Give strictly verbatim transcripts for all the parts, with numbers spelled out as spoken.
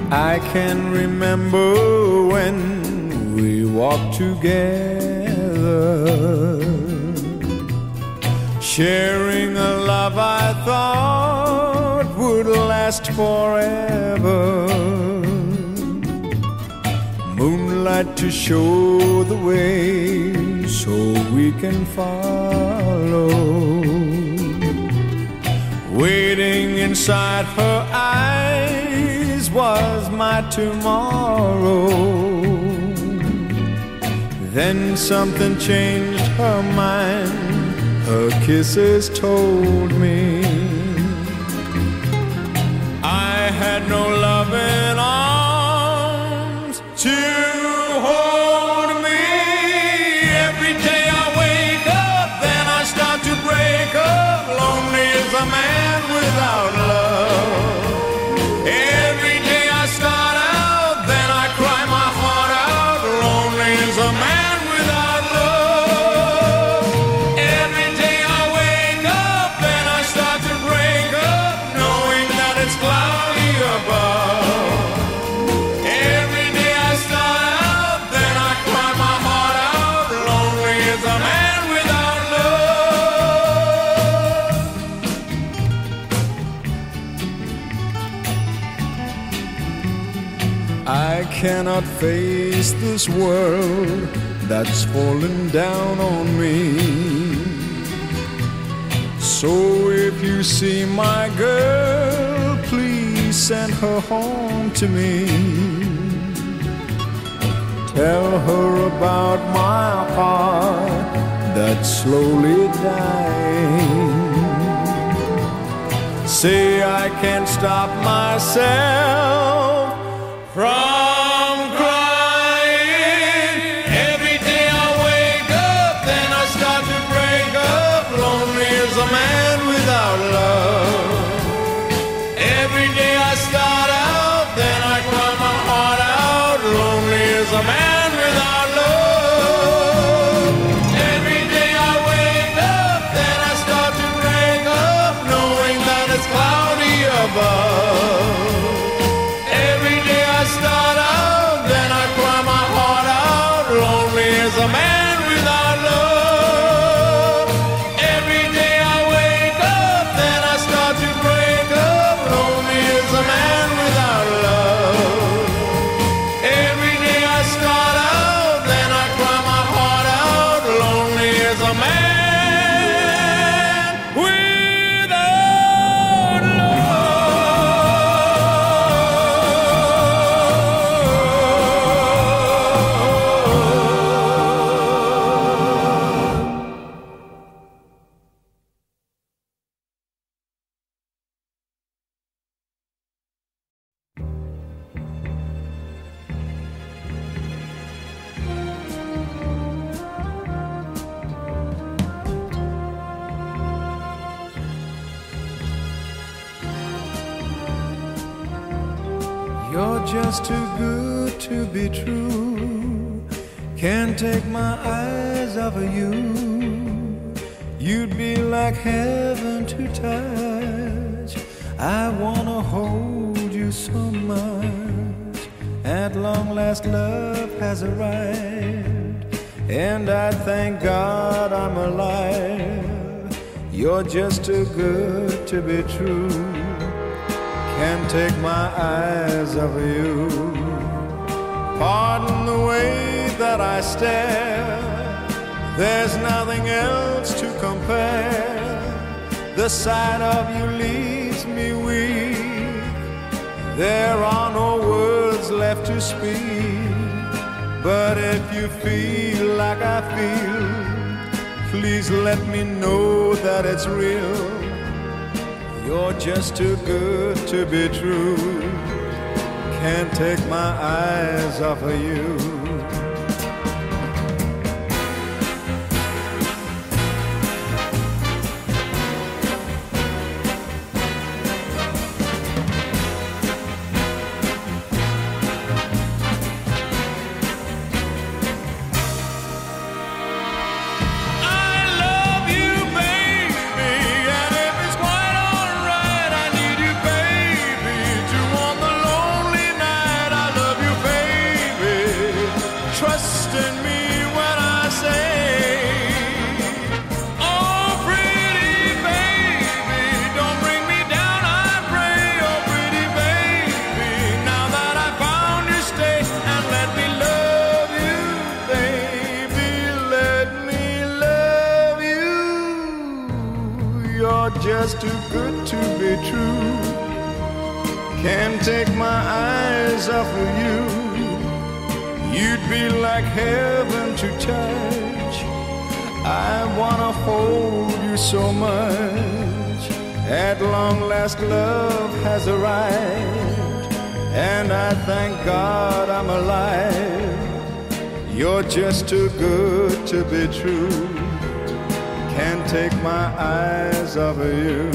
I can remember when we walked together, sharing a love I thought would last forever. Moonlight to show the way so we can follow. Waiting inside her eyes was my tomorrow. Then something changed her mind, her kisses told me I had no loving arms to hold me. Every day I wake up, then I start to break up. Lonely as a man without love. Every day I start out, then I cry my heart out. Lonely as a man without love. Every day I wake up, then I start to break up, knowing that it's cloudy above. Every day I start out, then I cry my heart out. Lonely as a man without love. I cannot face this world that's fallen down on me. So if you see my girl, please send her home to me. Tell her about my heart that's slowly dying. Say I can't stop myself from crying. Every day I wake up, then I start to break up. Lonely as a man without love. Every day I start out, then I cry my heart out. Lonely as a man without love. Every day I wake up, then I start to break up, knowing that it's cloudy above. Every day I start out, then I cry my heart out. Lonely as a man without love. Every day I wake up, then I start to break up. Lonely as a man without love. Every day I start out, then I cry my heart out. Lonely as a man without You're just too good to be true. Can't take my eyes off of you. You'd be like heaven to touch. I wanna hold you so much. At long last love has arrived, and I thank God I'm alive. You're just too good to be true. Can't take my eyes off of you. Pardon the way that I stare. There's nothing else to compare. The sight of you leaves me weak. There are no words left to speak. But if you feel like I feel, please let me know that it's real. You're just too good to be true. Can't take my eyes off of you. Night You're just too good to be true. Can't take my eyes off of you. You'd be like heaven to touch. I wanna hold you so much. At long last love has arrived, and I thank God I'm alive. You're just too good to be true. Can't take my eyes off of you.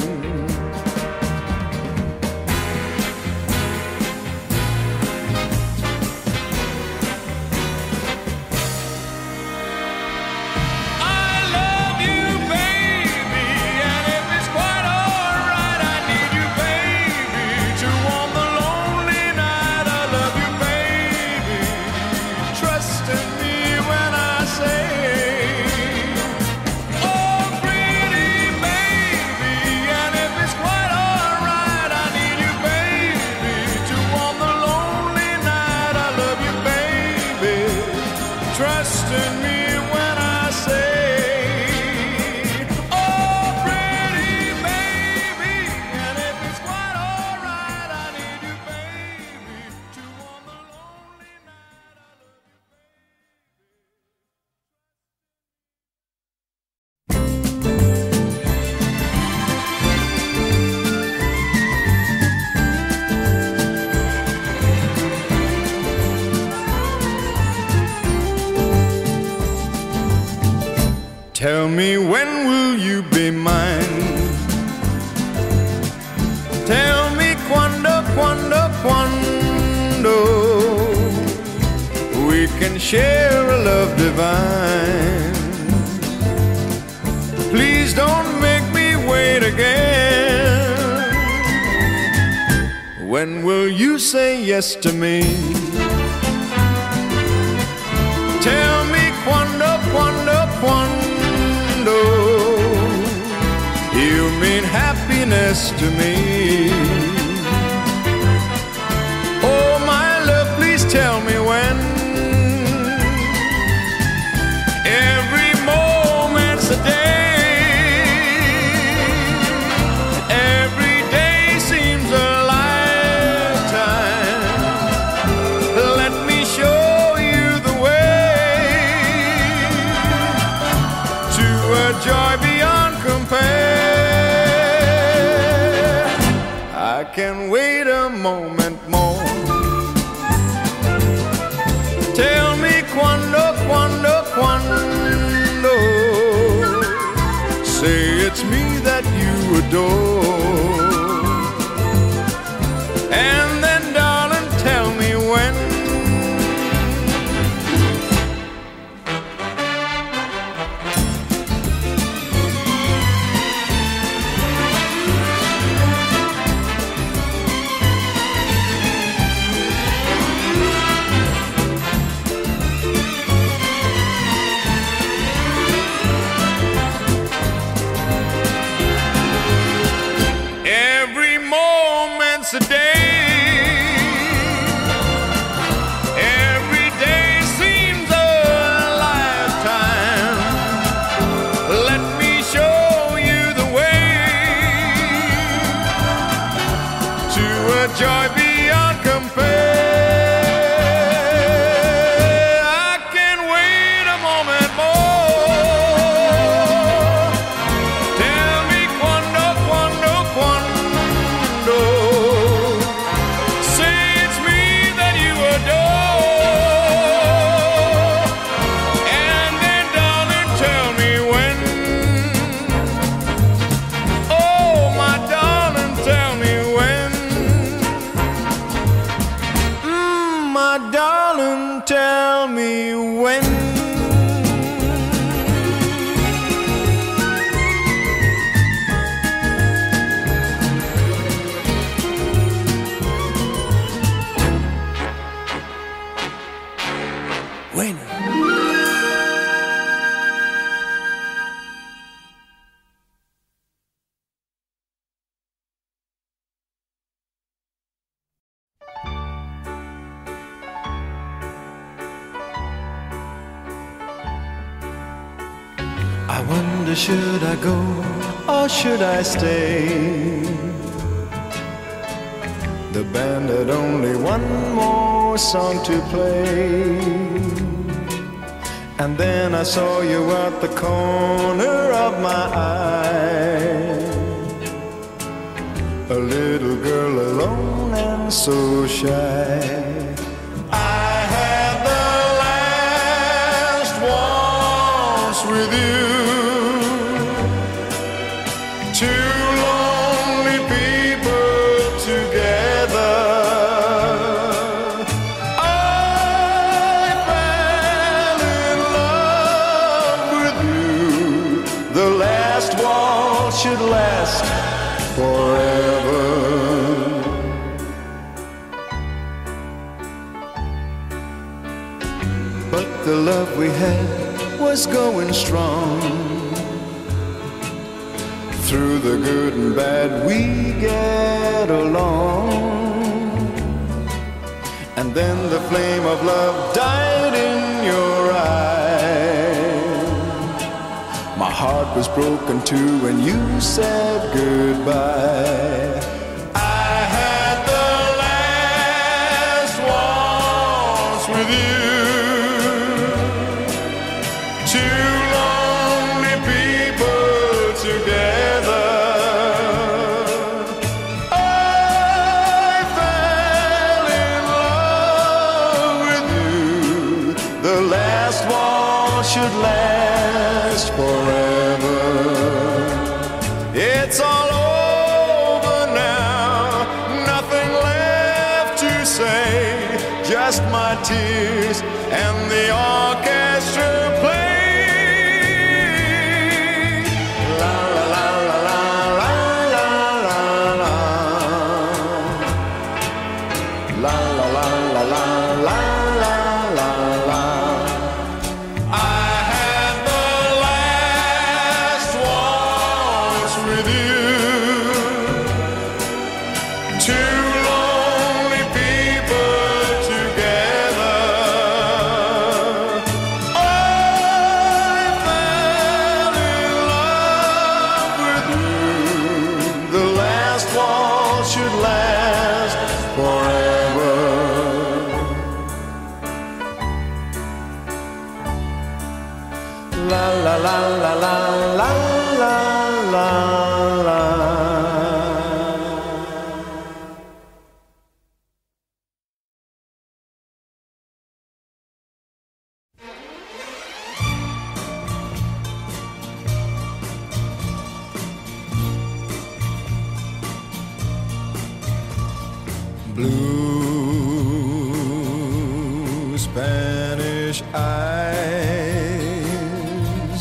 Trust in me when I say, oh, pretty baby, and if it's quite all right, I need you, baby, to warm the lonely night. I love Tell me, when will you be mine? Tell me, quando, quando, quando we can share a love divine. Please don't make me wait again. When will you say yes to me? Tell me, quando, quando, quando you mean happiness to me. Oh, my love, please tell me when. Every moment's a day. Every day seems a lifetime. Let me show you the way to a joy beyond compare. I can wait a moment more. Tell me, quando, quando, quando say it's me that you adore. And then, darling, tell me when. I wonder, should I go or should I stay? The band had only one more song to play, and then I saw you at the corner of my eye, a little girl alone and so shy. I had the last waltz with you, two lonely people together. I fell in love with you. The last waltz should last forever. But the love we had was going strong. Through the good and bad we get along. And then the flame of love died in your eye. My heart was broken too when you said goodbye. I had the last waltz with you, two lonely people together. I fell in love with you. The last waltz should last forever. It's all over now, nothing left to say, just my tears and the orchestra play. La la la la la la la la la la la la la la la la. I had the last waltz with you, two lonely people together. I fell in love with you. The last waltz should last forever. La la la la la la la la la. Blue Spanish eyes,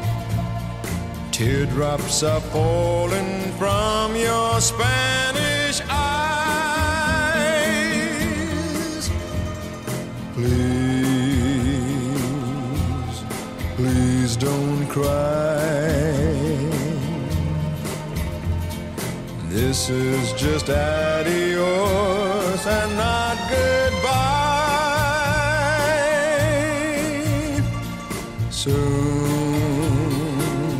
teardrops are falling from your Spanish eyes. Please, please don't cry. This is just adios and not goodbye. Soon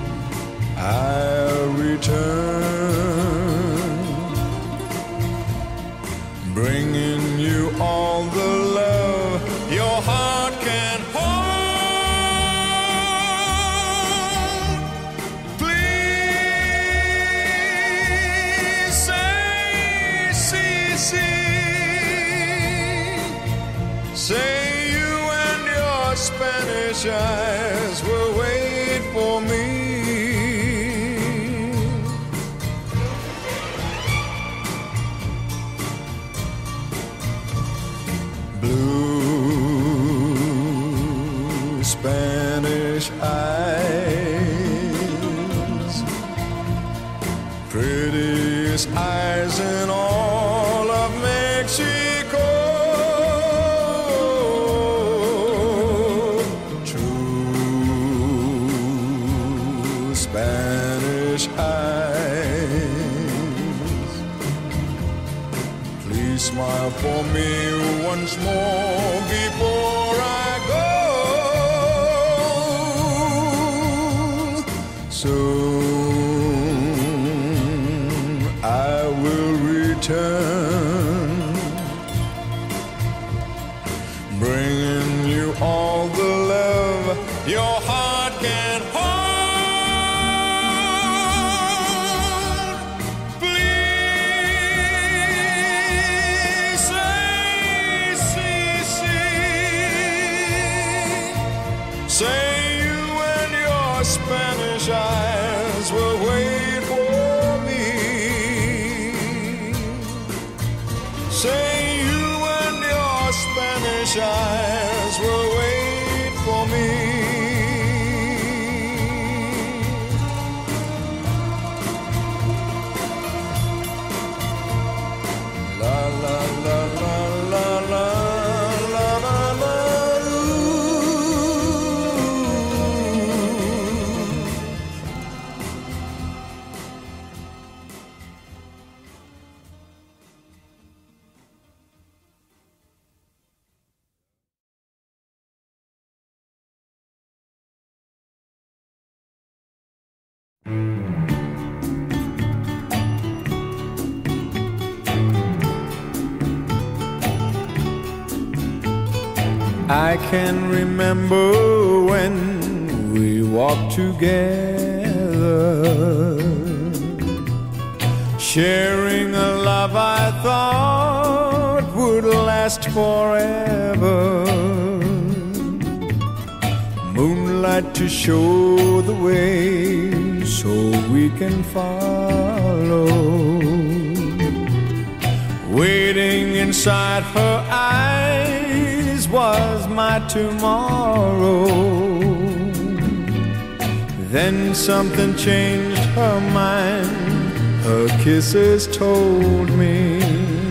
I'll return, bringing you all the love your heart can hold. Please say, see, see, say you and your Spanish eyes will wait for me. Blue Spanish eyes, prettiest eyes in all of Mexico. True Spanish eyes, please smile for me once more before I go. heart can't hold. Please say, see, see, say you and your Spanish eyes will wait for me. Say you and your Spanish eyes will wait for me. La la la la la la la la la. I can remember when we walked together, sharing a love I thought would last forever. Moonlight to show the way so we can follow. Waiting inside her eyes was my tomorrow. Then something changed her mind, her kisses told me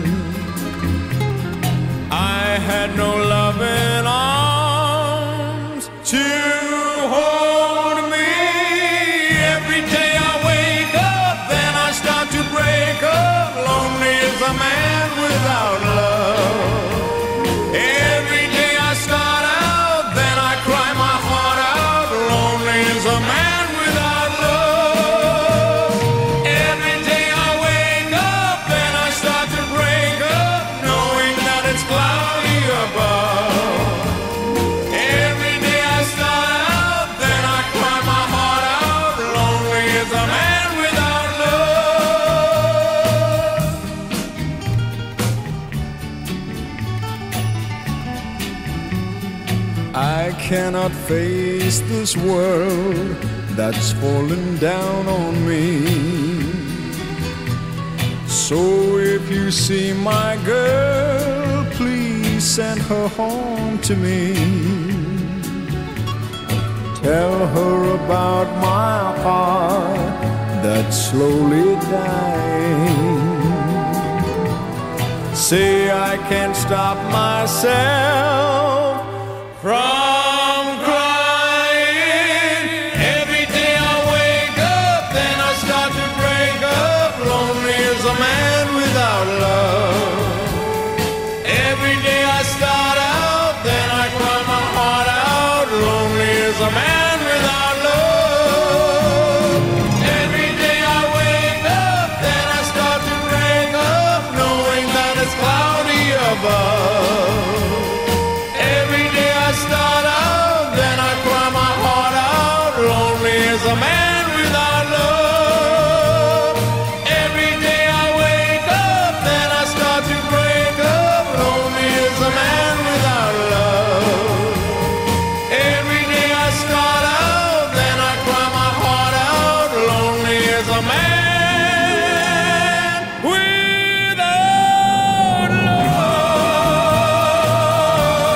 I had no loving arms to hold me. Every day I wake up, then I start to break up. Lonely as a man without love. Every day I start out, then I cry my heart out. Lonely as a man without love. Every day I wake up, then I start to break up, knowing that it's cloudy above. Every day I start out, then I cry my heart out. Lonely as a man without love. I cannot face this world that's fallen down on me. So if you see my girl, please send her home to me. Tell her about my heart that's slowly dying. Say I can't stop myself from crying. Every day I wake up, then I start to break up. Lonely as a man without love. Every day I start out, then I cry my heart out. Lonely as a man without love. Every day I wake up, then I start to break up, knowing that it's cloudy above. Every day I start out, then I cry my heart out. Lonely as a man without love. Every day I wake up, then I start to break up. Lonely as a man without love. Every day I start out, then I cry my heart out. Lonely as a man without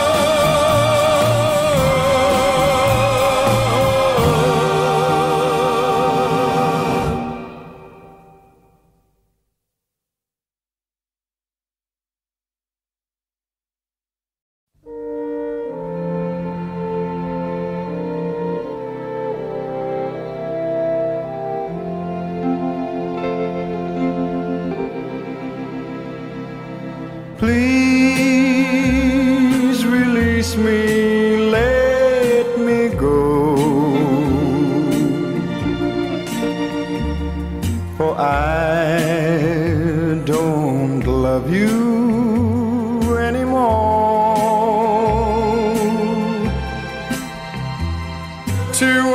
love.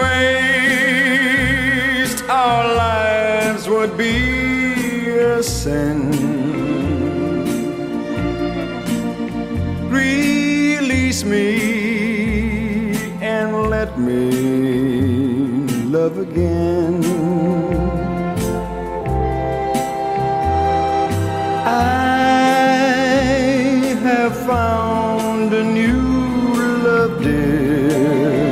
waste our lives would be a sin. Release me and let me love again. I have found a new love, dear,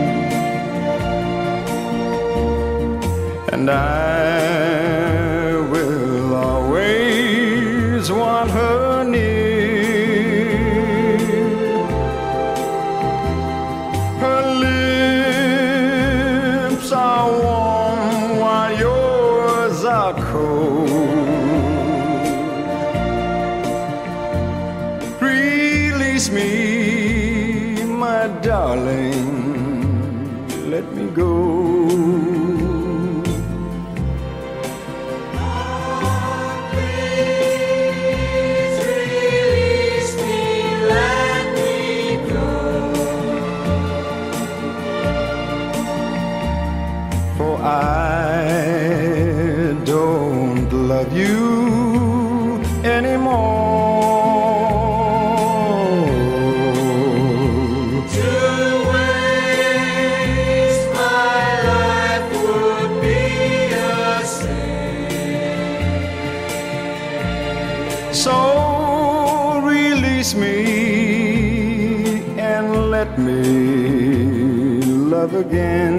and I will always want her near. Her lips are warm while yours are cold. Release me, my darling, let me go. I don't love you anymore. To waste my life would be a sin. So release me and let me love again.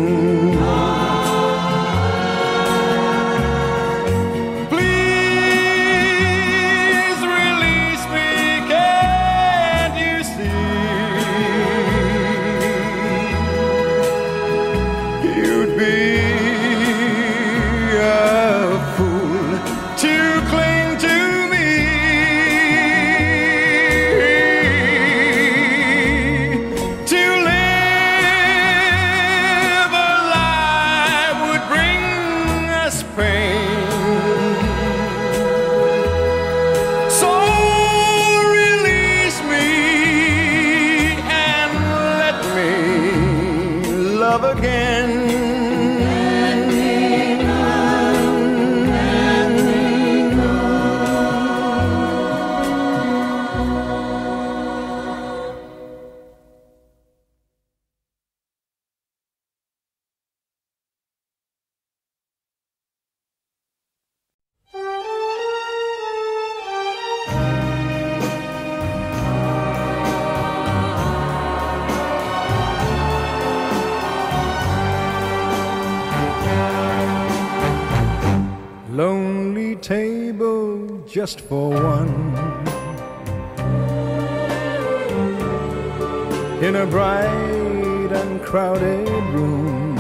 Again. Let me go, let me go. Lonely table just for one, in a bright and crowded room,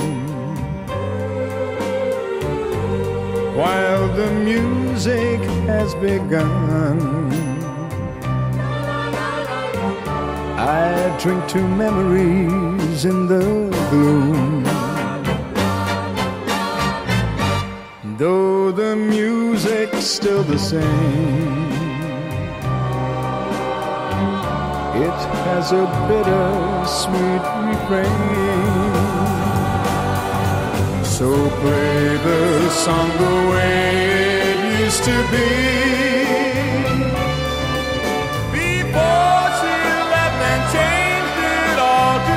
while the music has begun. I drink to memories in the gloom. Though the music's still the same, it has a bitter-sweet refrain. So play the song the way it used to be, before she left and changed it all to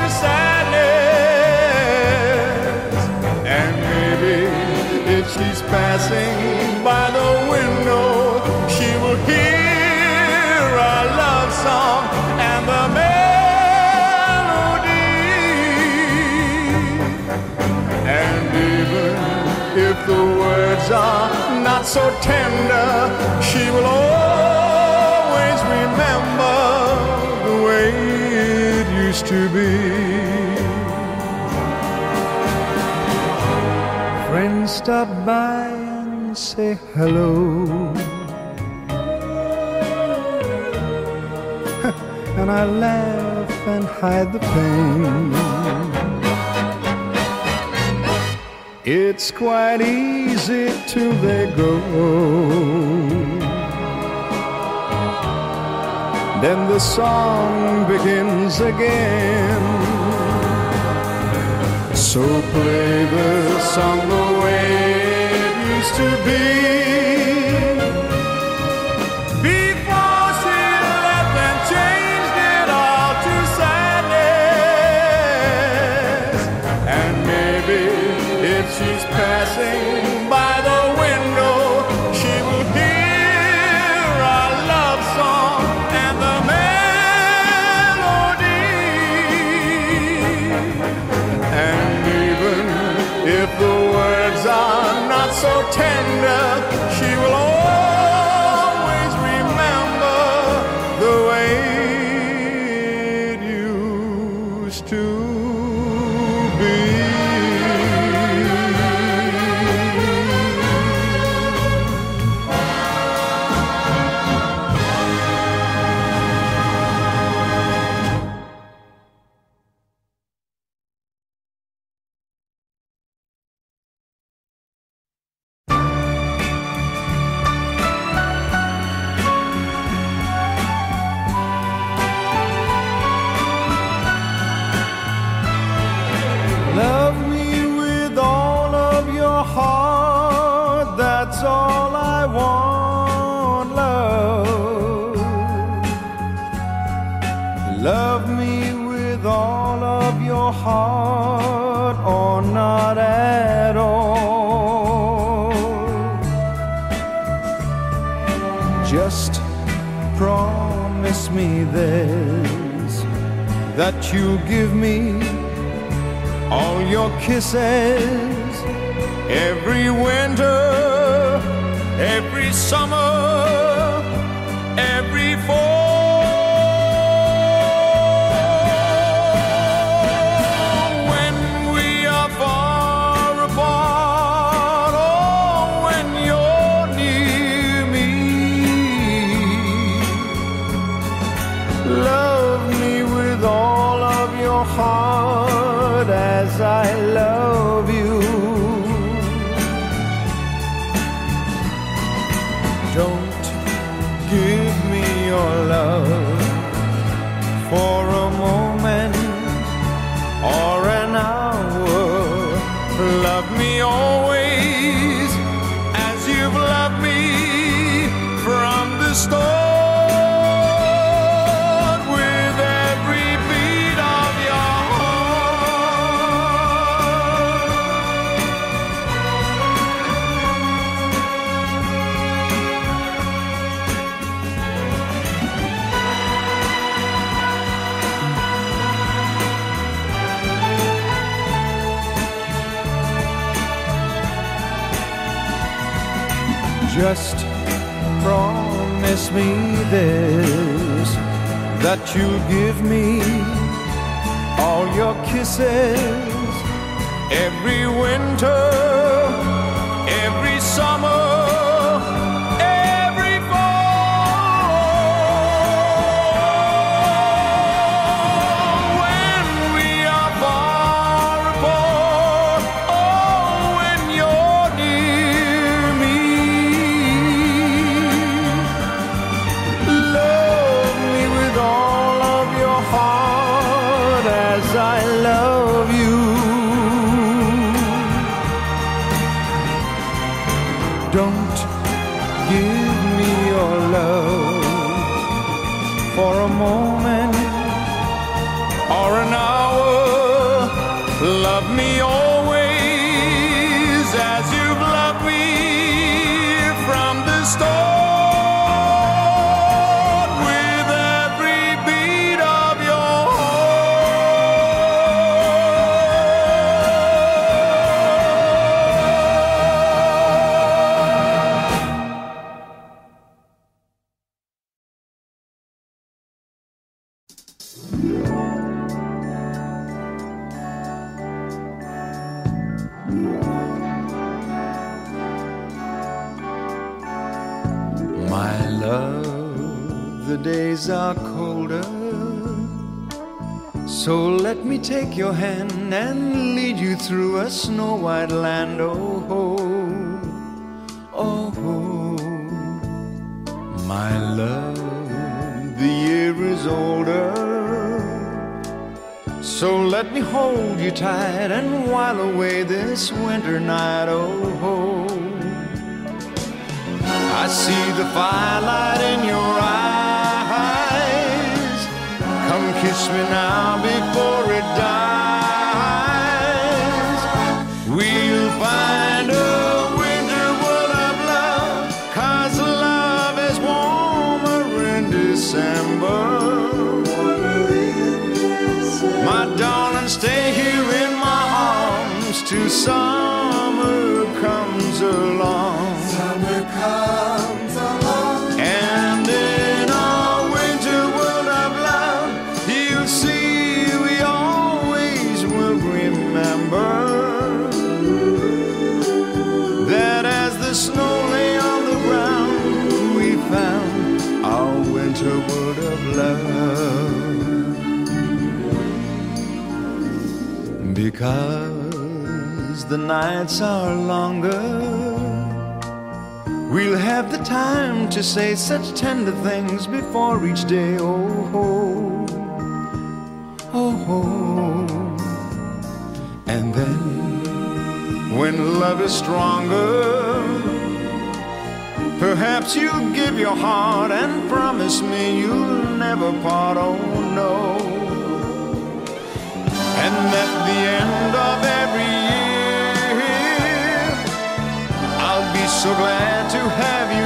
sadness. And maybe if she's passing by the window, she will hear our love song and the melody. And even if the words are not so tender, she will always remember the way it used to be. Friends stop by and say hello, and I laugh and hide the pain. It's quite easy till they go, then the song begins again. So play the song the way it used to be. Before she left and changed it all to sadness. And maybe if she's passing by the window, she will hear our love song and the melody. And even if the words are not so tender, she will always remember the way it used to be. Love me with all of your heart, that's all I want, love. Love me with all of your heart, or not at all. Just promise me this, that you'll give me all your kisses, every winter, every summer, every fall. When we are far apart, or when you're near me, love me with all of your heart as I love you. Don't give me your love for a moment or an hour. Love me always as you've loved me from the start. Just promise me this, that you'll give me all your kisses, every winter, every summer, every fall. When we are far apart, or when you're near me, love me with all of your heart as I love you. Don't give me your love for a moment or an hour. Love me always as you've loved me from the start. My love, the days are colder, so let me take your hand and lead you through a snow-white land. Oh, oh, oh, oh, my love, the year is older, So let me hold you tight and while away this winter night, oh. I see the firelight in your eyes. Come kiss me now before it dies. We'll find a winter wood of love, 'cause love is warmer in December. My darling, stay here in my arms till summer comes along. Summer comes along. And in our winter world of love, you'll see we always will remember that as the snow lay on the ground, we found our winter world of love. Because the nights are longer, we'll have the time to say such tender things before each day, oh, oh, oh, oh. And then, when love is stronger, perhaps you'll give your heart and promise me you'll never part, oh no. And at the end of every year, I'll be so glad to have you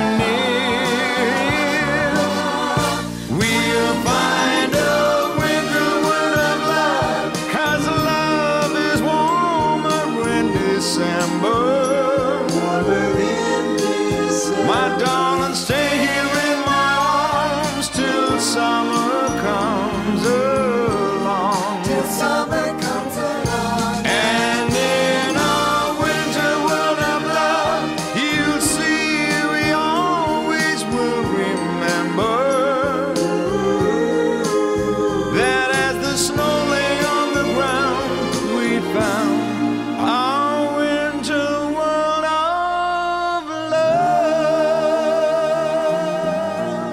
near. We'll find a winter wood of love, 'cause love is warmer in December. Warmer in December. My darling, stay here in my arms till summer comes along. Till summer comes along. And in our winter world of love, you'll see we always will remember that as the snow lay on the ground, we found our winter world of love.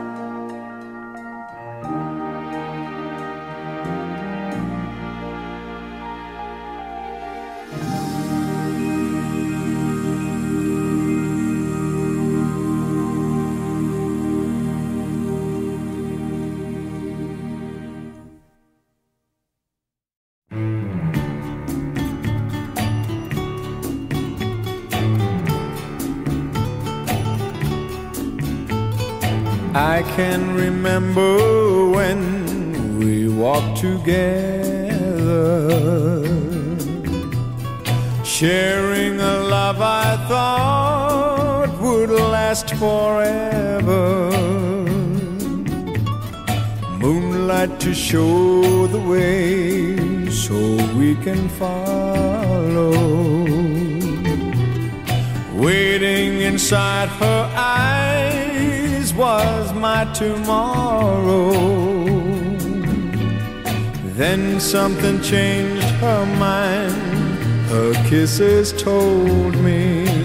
I can remember when we walked together, sharing a love I thought would last forever. Moonlight to show the way so we can follow. Waiting inside her eyes was my tomorrow. Then something changed her mind. Her kisses told me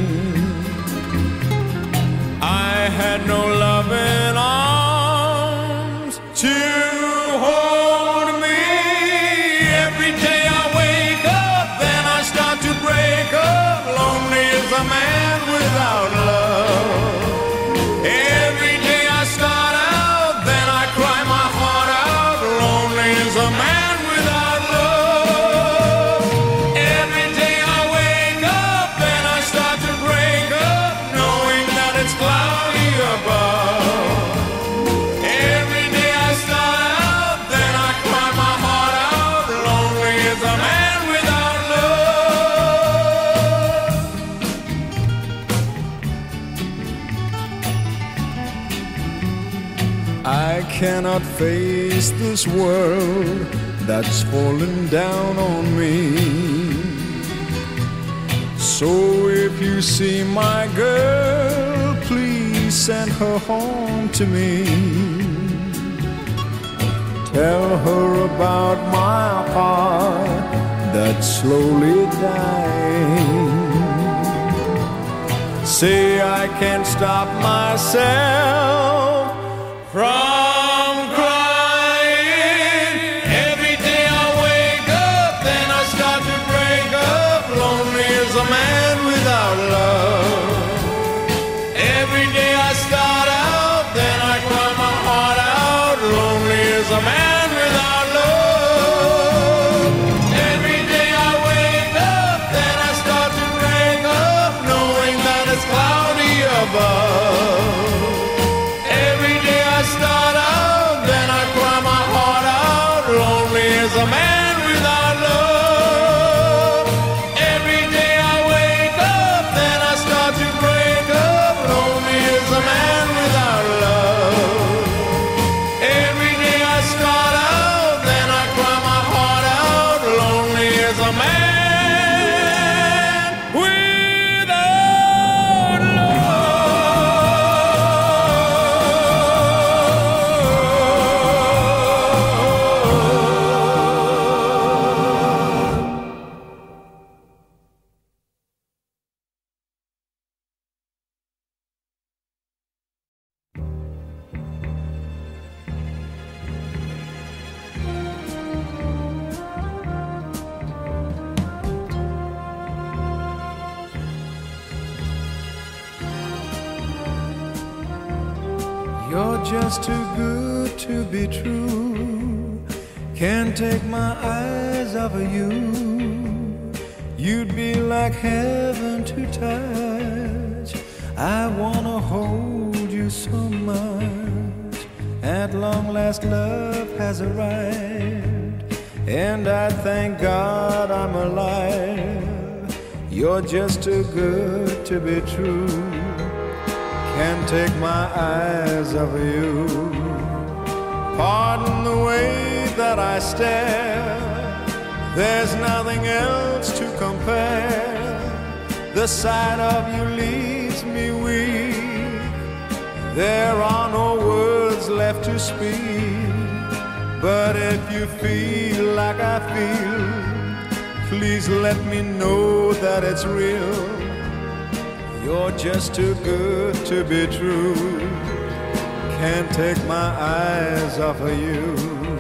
I had no loving arms to hold me. Every day I wake up, then I start to break up. Lonely as a man without love. Every day I start out, then I cry my heart out. Lonely as a man without love. Every day I wake up, then I start to break up, knowing that it's cloudy above. Every day I start out, then I cry my heart out. Lonely as a man without love. I cannot face this world that's fallen down on me. So if you see my girl, please send her home to me. Tell her about my heart that's slowly dying. Say I can't stop myself from crying. Every day I wake a man without love. Every day I start out, then I cry my heart out. Lonely is a man without love. Every day I wake up, then I start to break up, knowing that it's cloudy above. Every day I start out, then I cry my heart out. Lonely is a man without love. Every day I wake up, then I start to break up. Lonely is a man without love. Every day I start out, then I cry my heart out. Lonely is a man without You're just too good to be true. Can't take my eyes off of you. You'd be like heaven to touch. I wanna hold you so much. At long last love has arrived, and I thank God I'm alive. You're just too good to be true. Can't take my eyes off of you. Pardon the way that I stare. There's nothing else to compare. The sight of you leaves me weak. There are no words left to speak. But if you feel like I feel, please let me know that it's real. You're just too good to be true. Can't take my eyes off of you.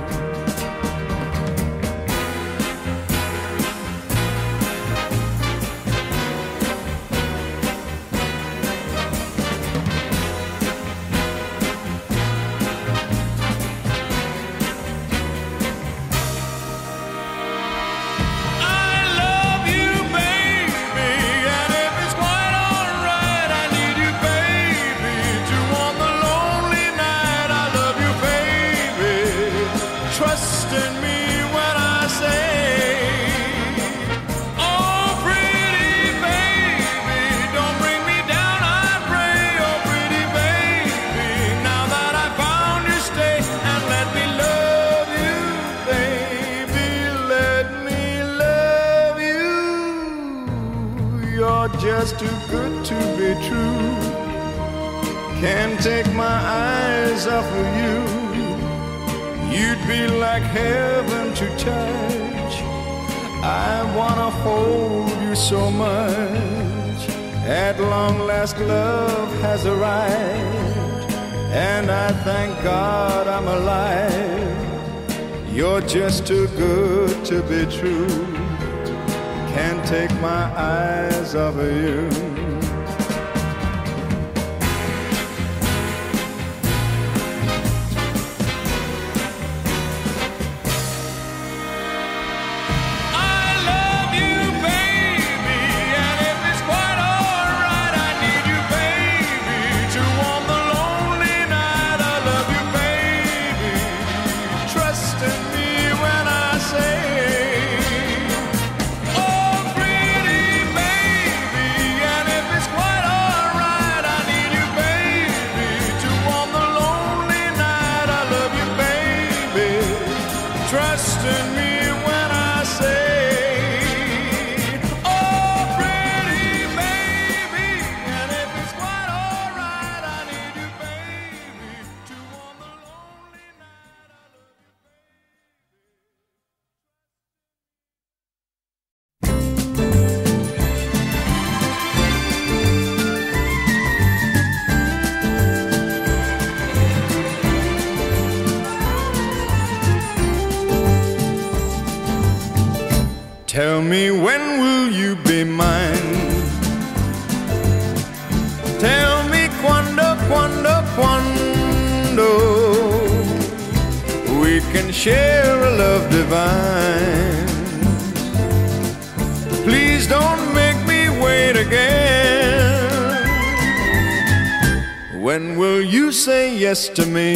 Trust in me when I say, oh pretty baby, don't bring me down, I pray. Oh pretty baby, now that I found you, stay and let me love you, baby, let me love you. You're just too good to be true. Can't take my eyes off of you. You'd be like heaven to touch. I wanna hold you so much. At long last love has arrived, and I thank God I'm alive. You're just too good to be true. Can't take my eyes off of you. Trust in me when I say, oh pretty baby, and if it's quite alright, I need you baby, to warm the lonely night. I love Tell me, when will you be mine? can share a love divine. Please don't make me wait again. When will you say yes to me?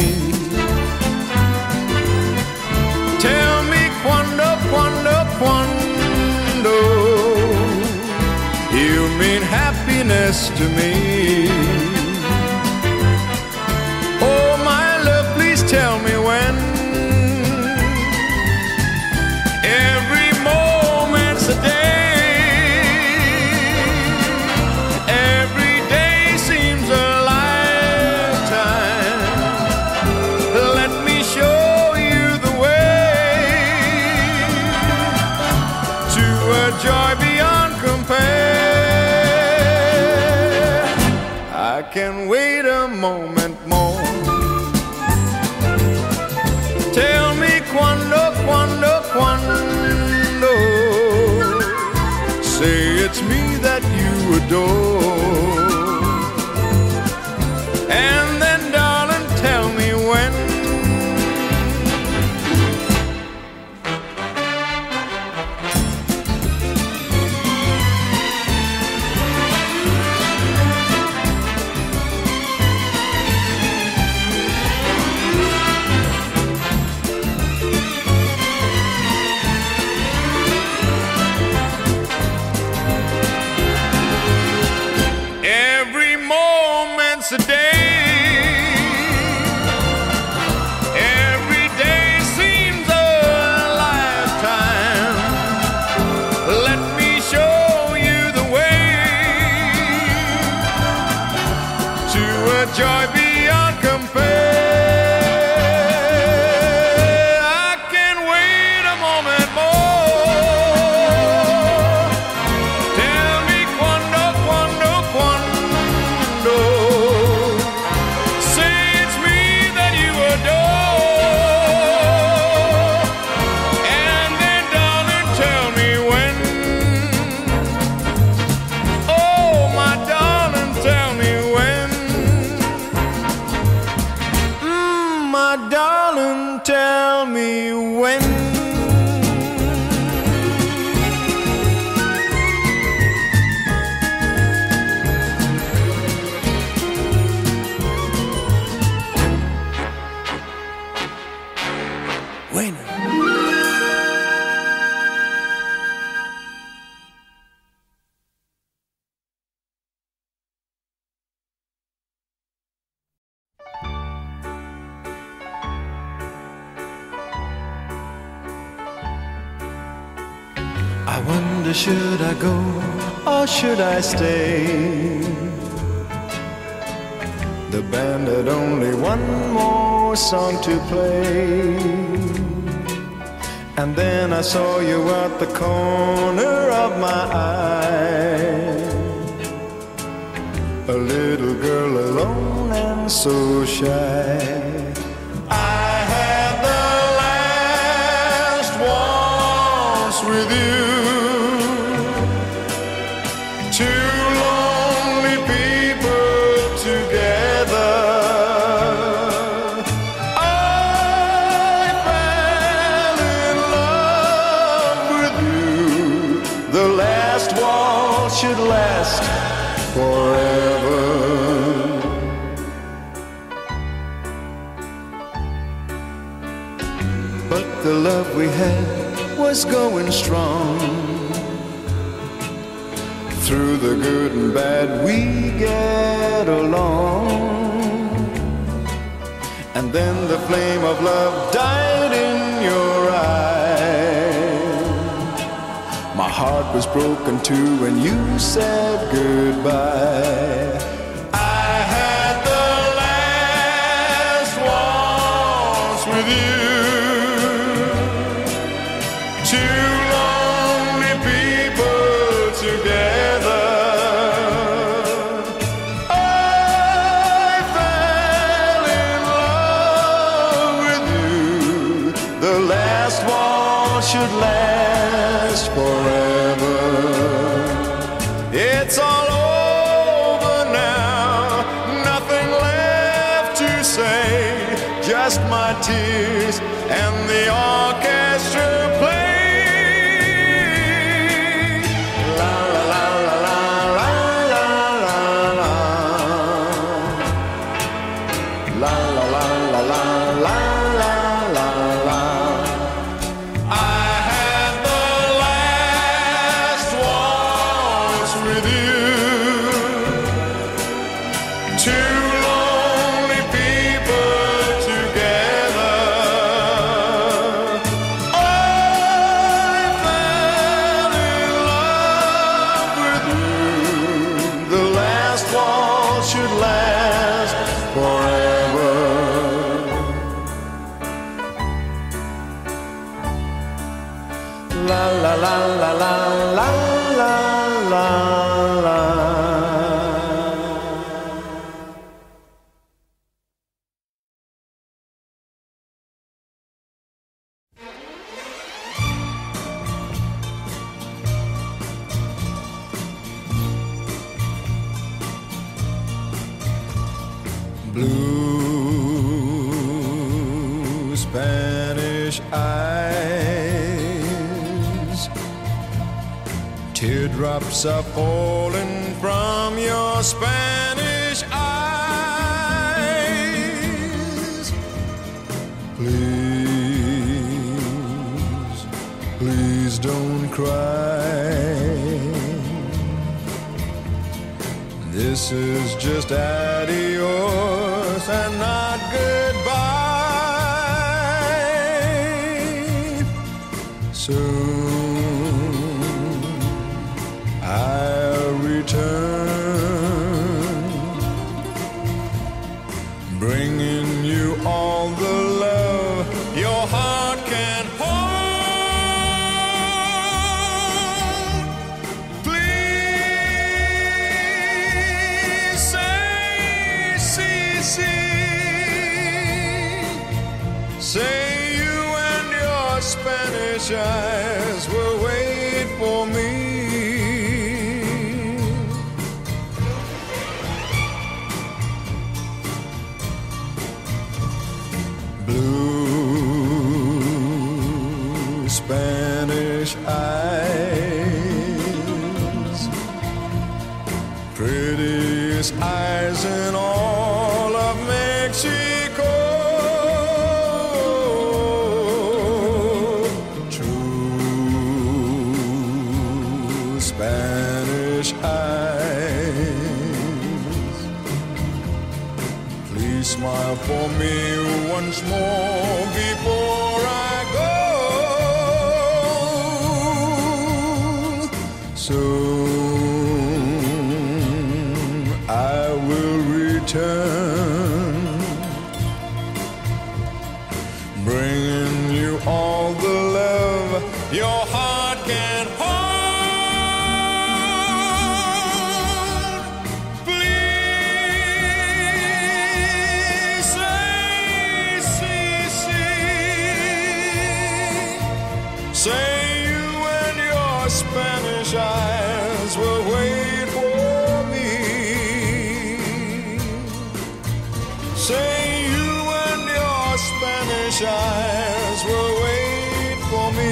Tell me quando, quando, quando you mean happiness to me. Oh my love, please tell me when. Every moment's a day, every day seems a lifetime. Let me show you the way to a joy beyond compare. I can wait a moment more. Tell me quando, quando, quando. Say it's me that you adore. And then, darling, tell me when. A day, every day seems a lifetime. Let me show you the way to a joy beyond compare. I can wait a moment more. Tell me quando, quando, quando. Darling, tell me when. When? I wonder, should I go or should I stay? The band had only one more song to play. And then I saw you at the corner of my eye, a little girl alone and so shy. I had the last waltz with you. Two lonely people together. I fell in love with you. The last waltz should last forever. But the love we had was going strong. Through the good and bad we get along. And then the flame of love died in your eyes. My heart was broken too when you said goodbye. I had the last waltz with you. Two lonely people together. I fell in love with you. The last waltz should last forever. It's all over now, nothing left to say. Just past my tears, and the orchestra played. La la la la la la la la la. La la la la la la la la la. I had the last waltz with you. Two lonely people together. I fell in love with you. The last waltz should last forever. La la la la la la la la la. Blue Spanish eyes, teardrops are falling from your Spanish eyes. Please, please don't cry. This is just adios and not goodbye. Soon I'll return, bringing you all the love your heart can hold. Please say, see, see, say you and your Spanish eyes will wait for me. Blue Spanish eyes, prettiest eyes in all of Mexico. True Spanish eyes, please smile for me once more before I go. Soon I will return, bringing you all the love your heart can hold. Please say, see, see, say you and your Spanish eyes will wait for me. Say you and your Spanish eyes will wait for me.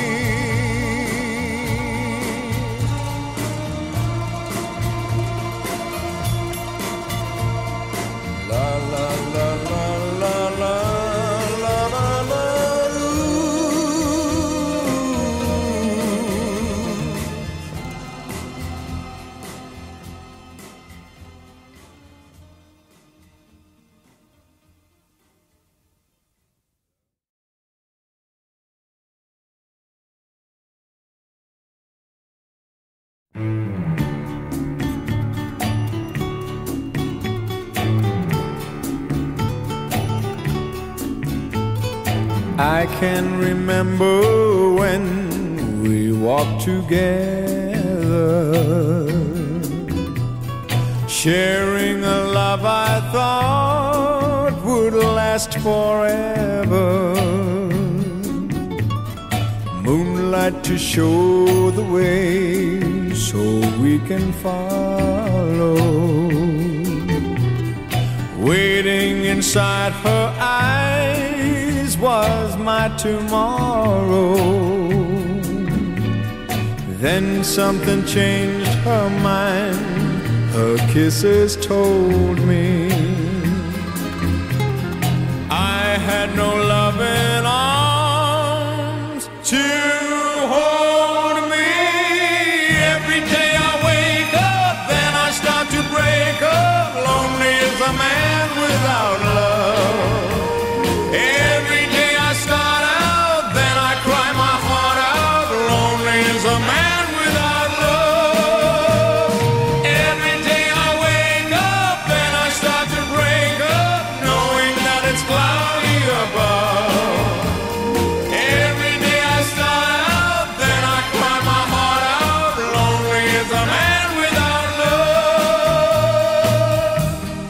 La la la la la la la la la. I can remember when we walked together, sharing a love I thought would last forever. Moonlight to show the way so we can follow. Waiting inside her eyes was my tomorrow. Then something changed her mind, her kisses told me I had no loving arms to hold me. Every day I wake up, then I start to break up. Lonely as a man without love. Every day I start out, then I cry my heart out. Lonely as a man without love. Every day I wake up, then I start to break up, knowing that it's cloudy above. Every day I start out, then I cry my heart out. Lonely as a man without love.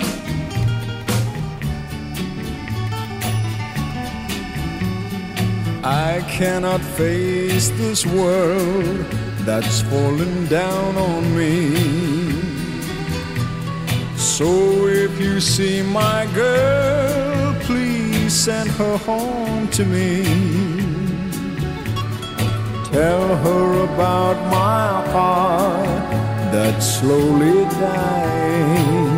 I cannot face this world that's fallen down on me. So if you see my girl, please send her home to me. Tell her about my heart that's slowly dying.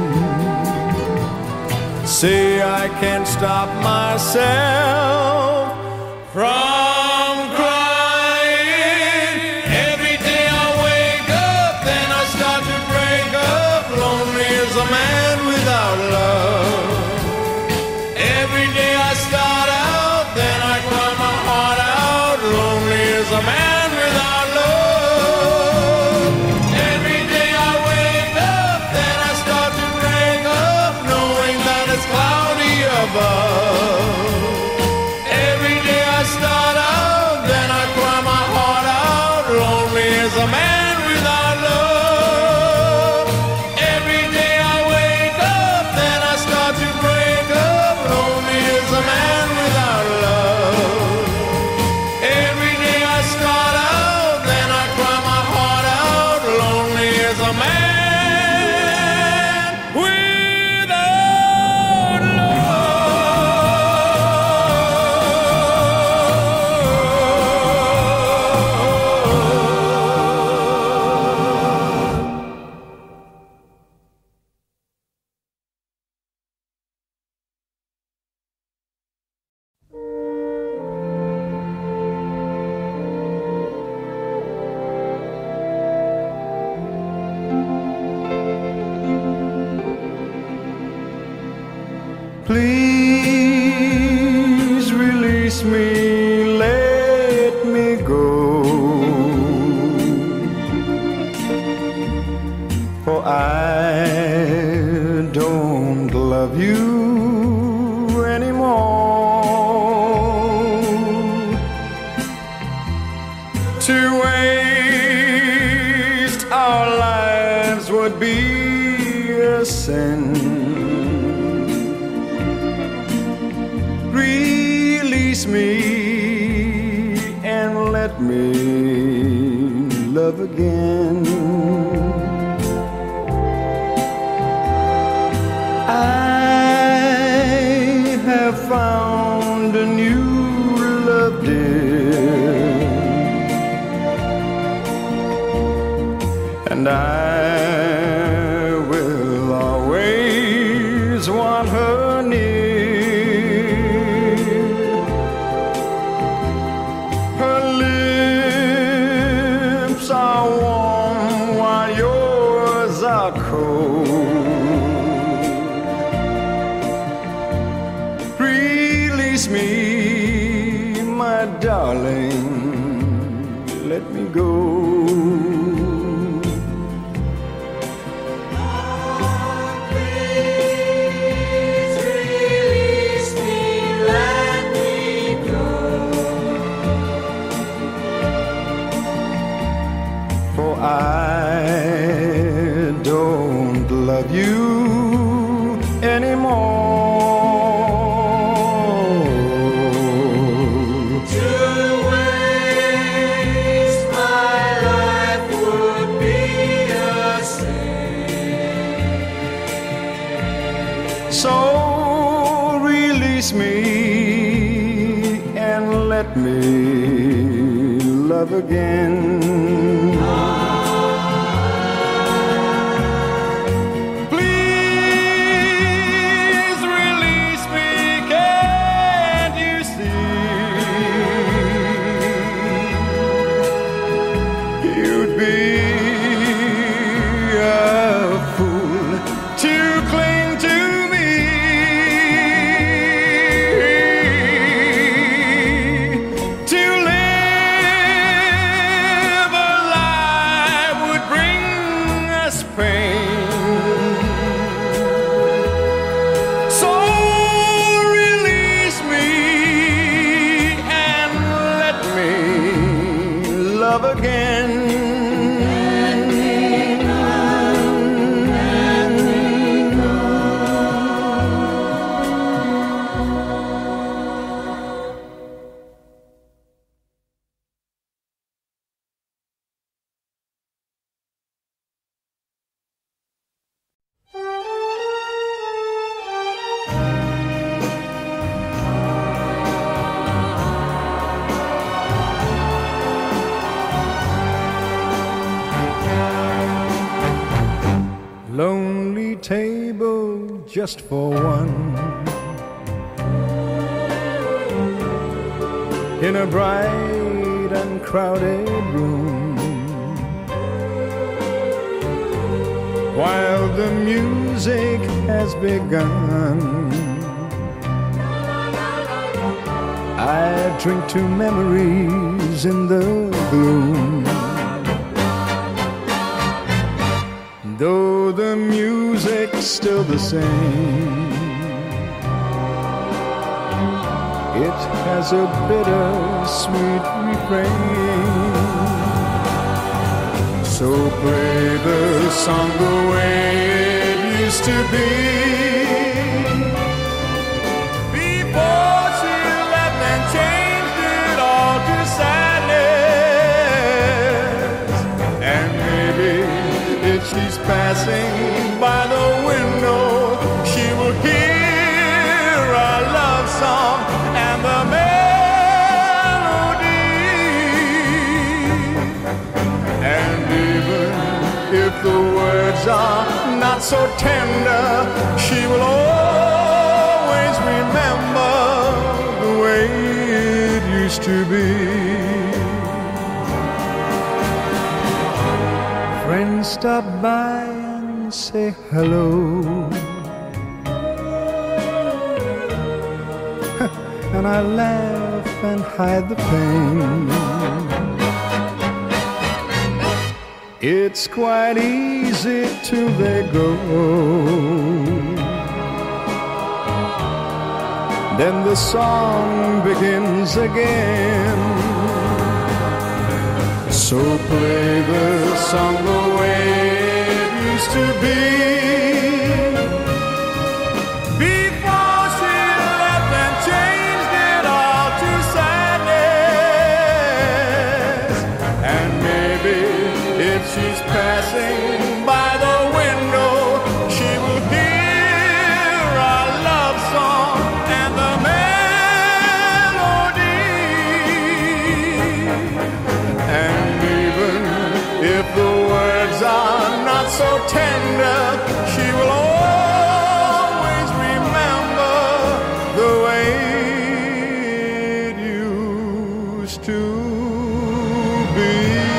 Say I can't stop myself from crying. Every day I wake up, then I start to break up. Lonely as a man without love. Every day I start out, then I cry my heart out. Lonely as a man without love. Every day I wake up, then I start to break up, knowing that it's cloudy above. Every day I start out, then I cry my heart out. Lonely as a man without love. Every day I wake up, then I start to break up. Lonely as a man without love. Every day I start out, then I cry my heart out. Lonely as a man without Please release me, let me go. For I don't love you anymore. To waste our lives would be a sin. Release me and let me love again. I have found a new love, dear, and I will always want her near. Release me, my darling, let me go. Please release me, let me go. For I don't love you anymore. So release me, let me love again. Please release me, can't you see? You'd be a fool to cling to me. To live a life would bring us pain. So release me and let me love again. Lonely table just for one, in a bright and crowded room, while the music has begun. I drink to memories in the gloom. Though the music's still the same, it has a bitter-sweet refrain. So play the song the way it used to be, before she left and changed it all to sadness. And maybe if she's passing by the window, she will hear our love song and the melody. And even if the words are not so tender, she will always remember the way it used to be. Friends stop by and say hello, and I laugh and hide the pain. It's quite easy till they go, then the song begins again. So play the song the way it used to be, before she left and changed it all to sadness. And maybe if she's passing by the window, she will hear our love song and the melody. And if the words are not so tender, she will always remember the way it used to be.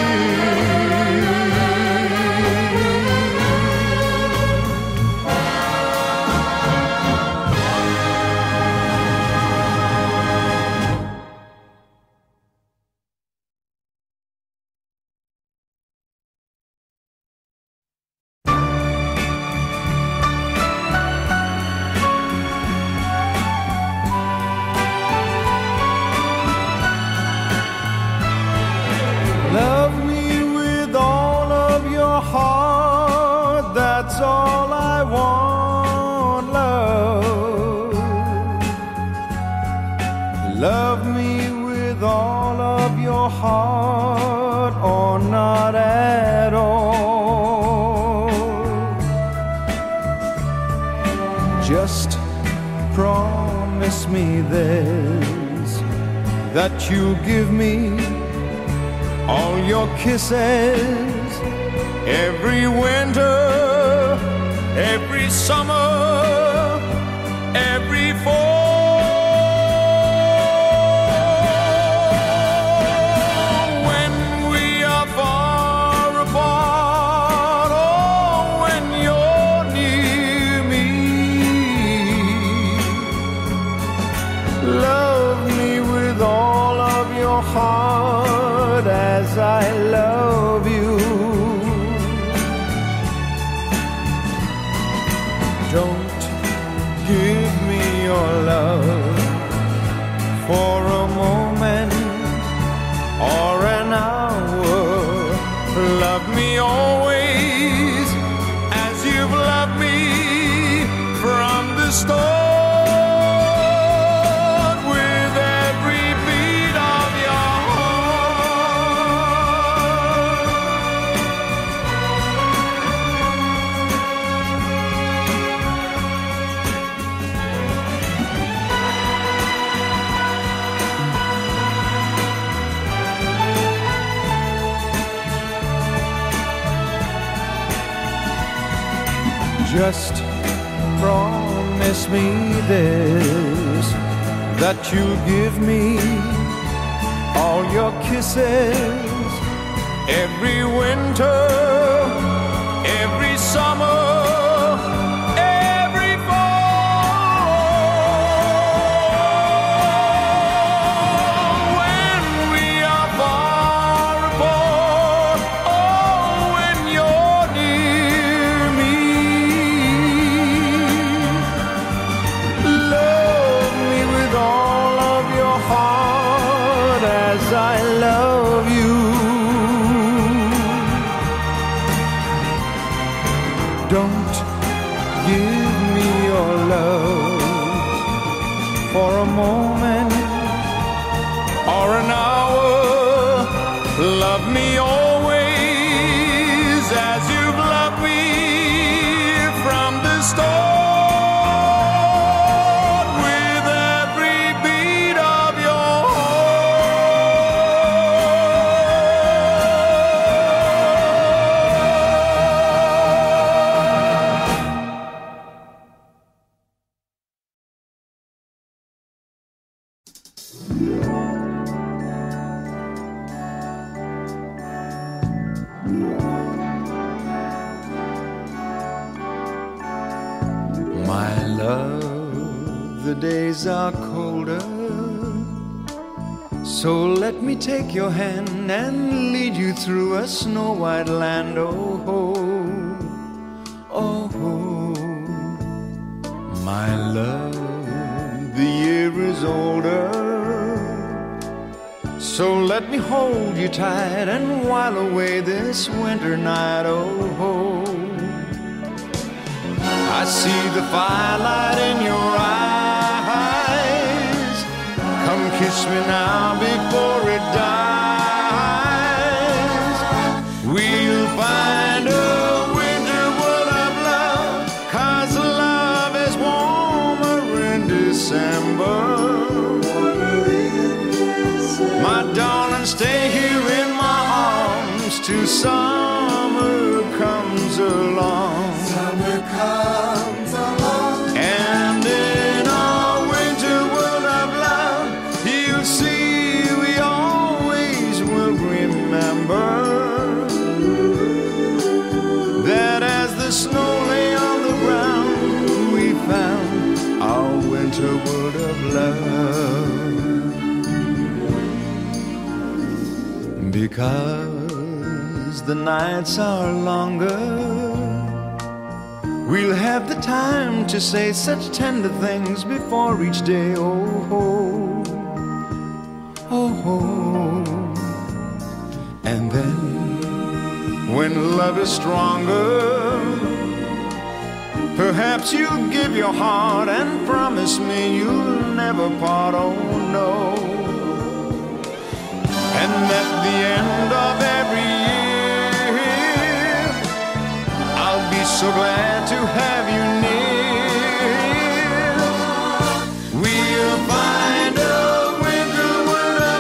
Love me with all of your heart, that's all I want, love. Love me with all of your heart, or not at all. Just promise me there's that you'll give me all your kisses every winter, every summer, every fall. When we are far apart, or when you're near me, love me with all of your heart as I love you. Don't give me your love for a moment or an hour. Love me always as you've loved me from the start. Just promise me this, that you'll give me all your kisses every winter, every summer, every fall. When we are far apart, oh, when you're near me, love me with all of your heart as I love you. Don't give me your love for a moment or an hour. Love me always as you've loved me from the start. My love, the days are colder, so let me take your hand and lead you through a snow-white land. Oh, oh, oh, my love, the year is older, so let me hold you tight and while away this winter night. Oh, oh, I see the firelight in your eyes. Come kiss me now before it dies. We'll find a winter world of love, 'cause love is warmer in December. My darling, stay here in my arms till summer comes along. Summer comes along, and in our winter world of love, you'll see we always will remember that as the snow lay on the ground, we found our winter world of love. Because the nights are longer, we'll have the time to say such tender things before each day. Oh, oh, oh, oh. And then, when love is stronger, perhaps you'll give your heart and promise me you'll never part. Oh, no. And at the end of every year, I'll be so glad to have you near. We'll find a winter world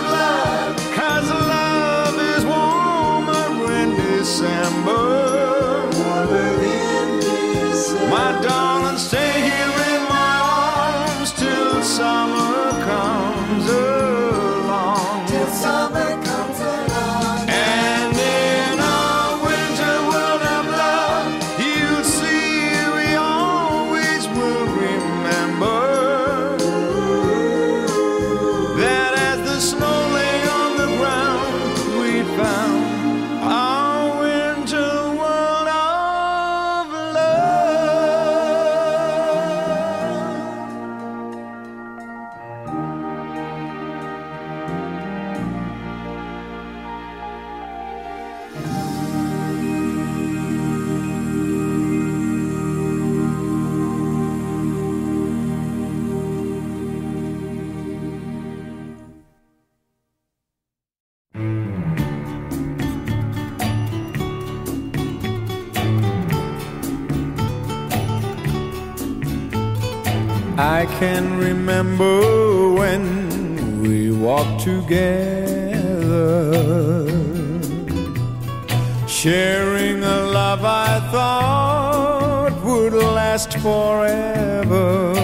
I can remember when we walked together, sharing a love I thought would last forever.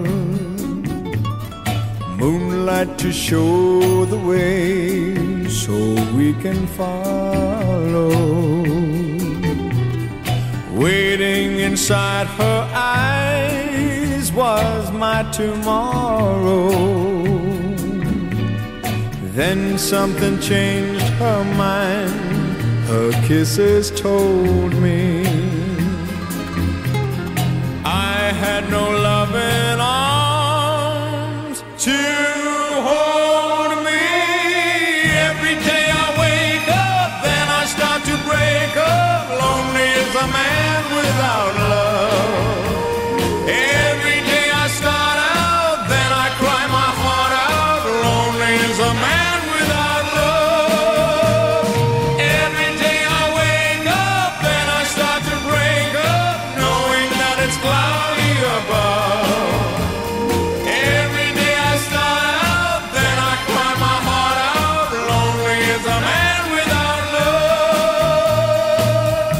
Moonlight to show the way so we can follow. Waiting inside her eyes was my tomorrow. Then something changed her mind. Her kisses told me I had no loving arms to hold me. Every day I wake up, then I start to break up. Lonely as a man without love. Every day I start out, then I cry my heart out. Lonely as a man without love. Every day I wake up, then I start to break up, knowing that it's cloudy above. Every day I start out, then I cry my heart out. Lonely as a man without love.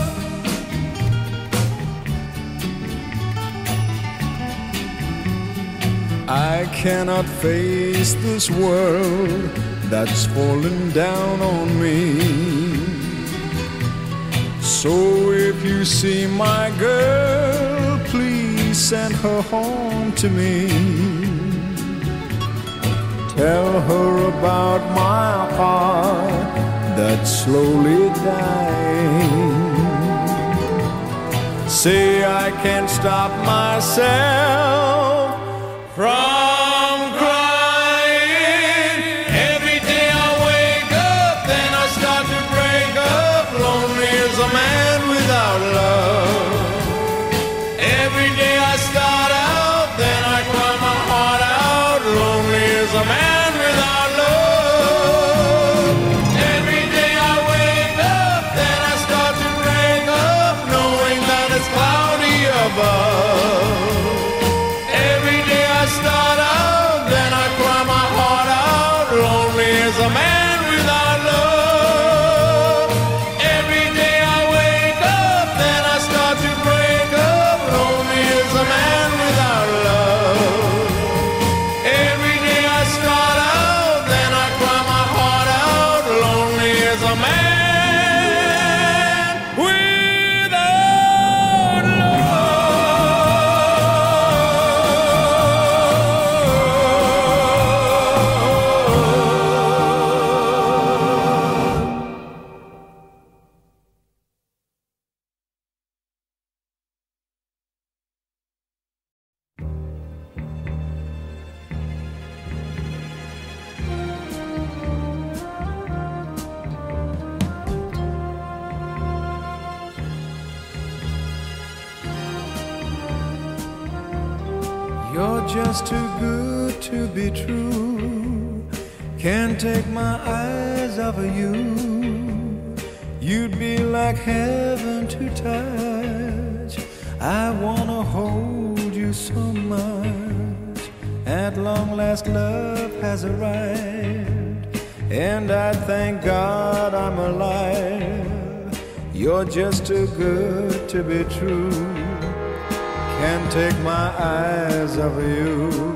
I cannot face this world that's fallen down on me. So if you see my girl, please send her home to me. Tell her about my heart that's slowly dying. Say I can't stop myself from crying. Every day I wake up, then I start to break up. Lonely as a man without love. Every day I start out, then I cry my heart out. Lonely as a man without love. Every day I wake up, then I start to break up, knowing that it's cloudy above. Every day I start out, then I cry my heart out. Lonely as a man without love. Every day I wake up, then I start to break up. Lonely as a man without love. Every day I start out, then I cry my heart out. Lonely as a man without You're just too good to be true. Can't take my eyes off of you. You'd be like heaven to touch. I wanna hold you so much. At long last love has arrived, and I thank God I'm alive. You're just too good to be true. Can't take my eyes off of you.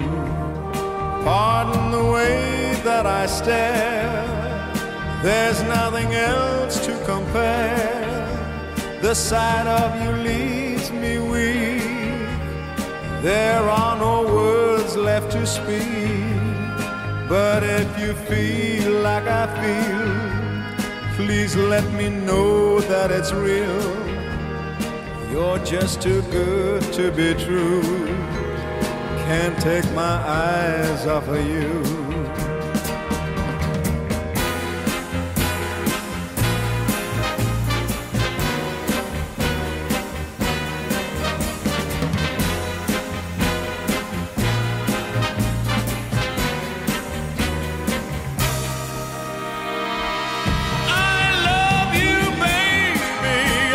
Pardon the way that I stare. There's nothing else to compare. The sight of you leaves me weak. There are no words left to speak. But if you feel like I feel, please let me know that it's real. You're just too good to be true. Can't take my eyes off of you.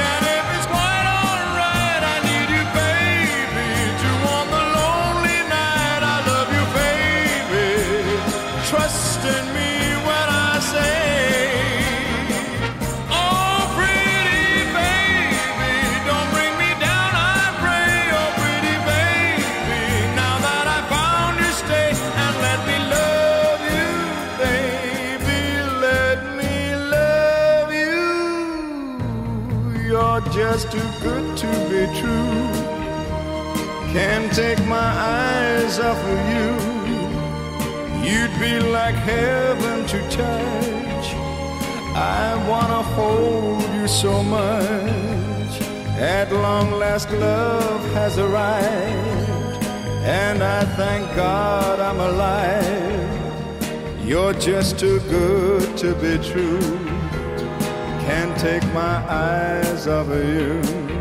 Night good to be true. Can't take my eyes off of you. You'd be like heaven to touch. I wanna hold you so much. At long last love has arrived, and I thank God I'm alive. You're just too good to be true. Can't take my eyes off of you.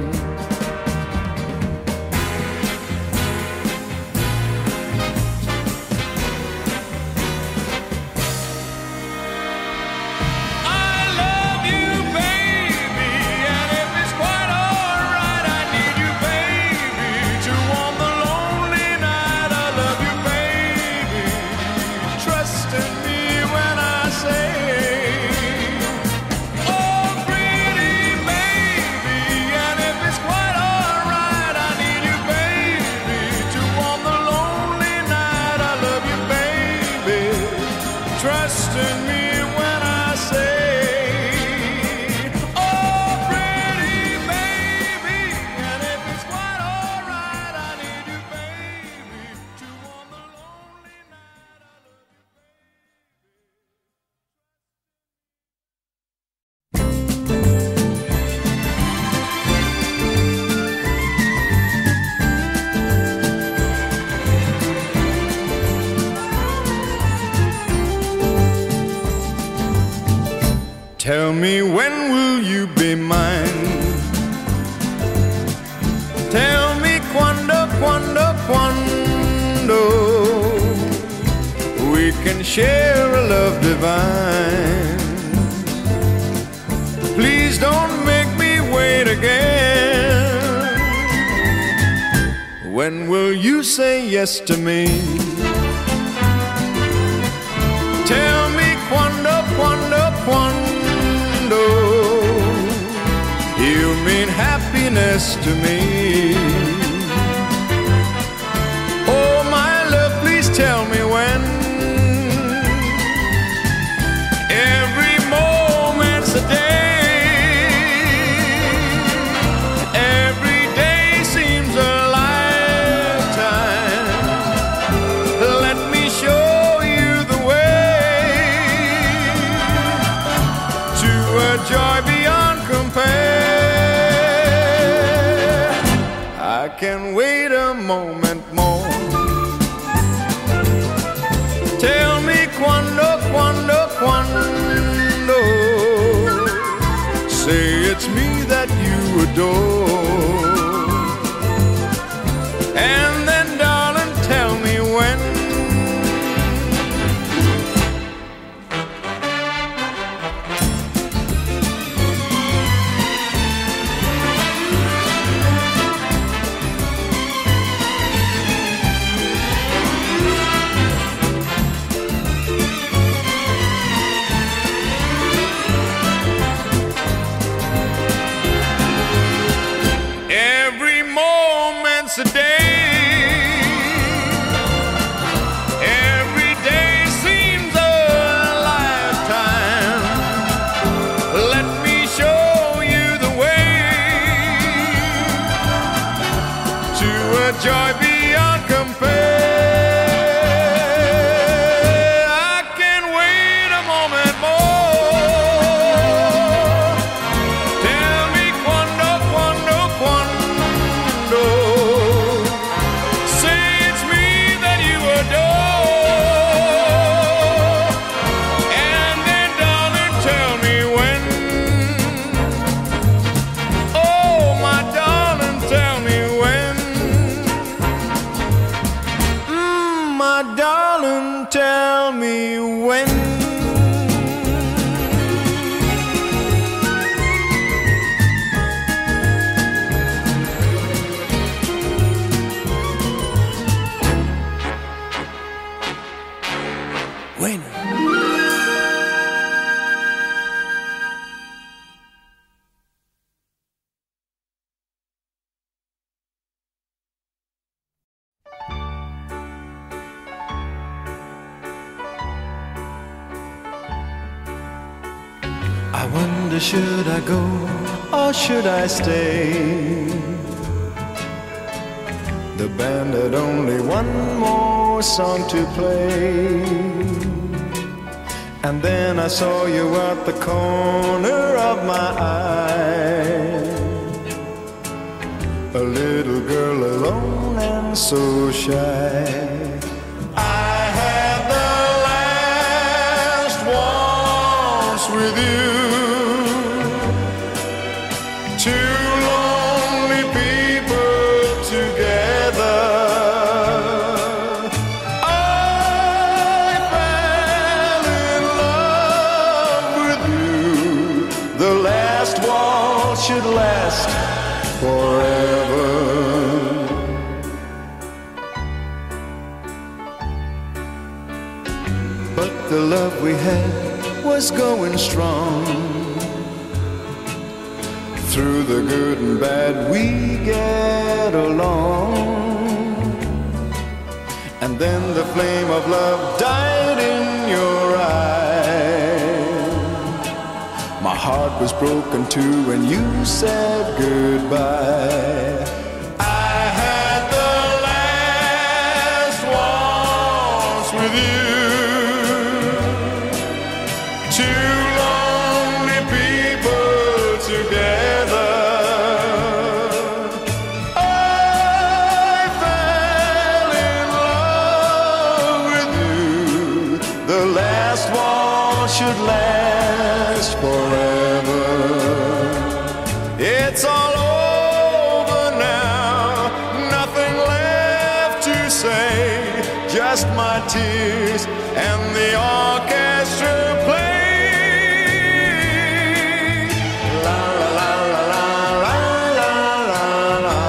Trust in me when I say, oh, pretty baby, and if it's quite all right, I need you, baby, to warm the lonely night. I love you, Tell me, when will you be mine? Tell me, quando, quando, quando we can share a love divine. Please don't make me wait again. When will you say yes to me? Tell me, quando, quando, quando you mean happiness to me. Oh, my love, please tell me when. Every moment's a day. Every day seems a lifetime. Let me show you the way to a joy beyond compare. I can wait a moment more. Tell me, quando, quando, quando say it's me that you adore. And then, darling, tell me when. A day, every day seems a lifetime. Let me show you the way to a joy beyond compare. I can wait a moment more. Tell me, quando, quando, quando wonder, should I go or should I stay? The band had only one more song to play, and then I saw you at the corner of my eye, a little girl alone and so shy. I had the last waltz with you, two lonely people together. I fell in love with you. The last waltz should last forever. But the love we had was going strong. Through the good and bad we get along. And then the flame of love died in your eyes. My heart was broken too when you said goodbye. I had the last waltz with you, two lonely people together. I fell in love with you. The last waltz should last forever. It's all over now, nothing left to say, just my tears and the orchestra play. La la la la la la la la.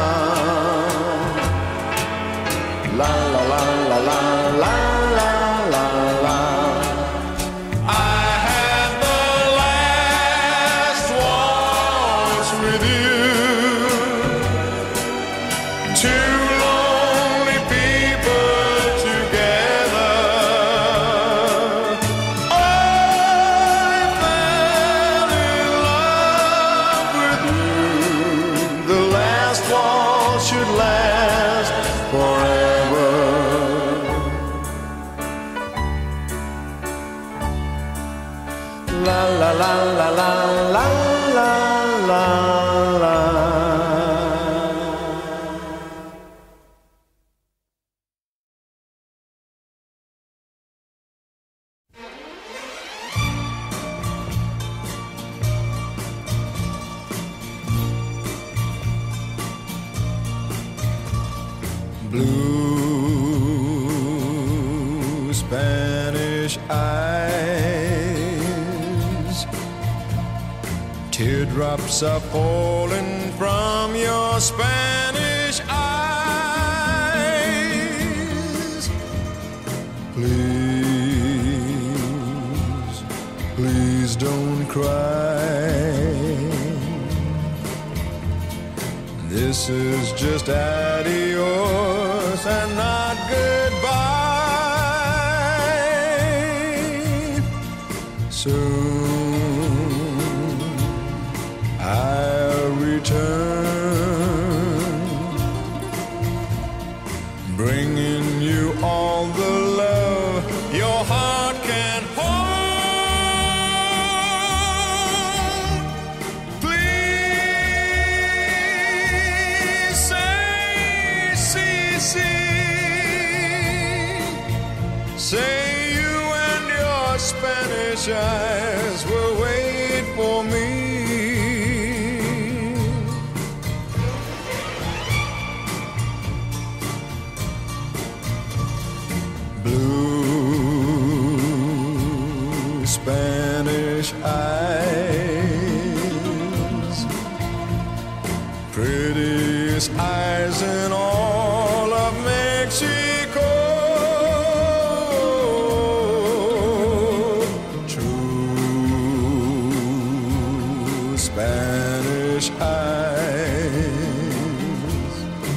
La la la la la la la la la. I had the last waltz with you, two lonely people together. I fell in love with you. The last waltz should last forever. La la la la la la la la la. Blue Spanish eyes, teardrops are falling from your Spanish eyes. Please, please don't cry. This is just adios and not goodbye. Soon I'll return, bringing you all the love your heart can hold. Please say, see, see, say you and your Spanish eyes will wait for me. Blue Spanish eyes, prettiest eyes in all of Mexico. True Spanish eyes,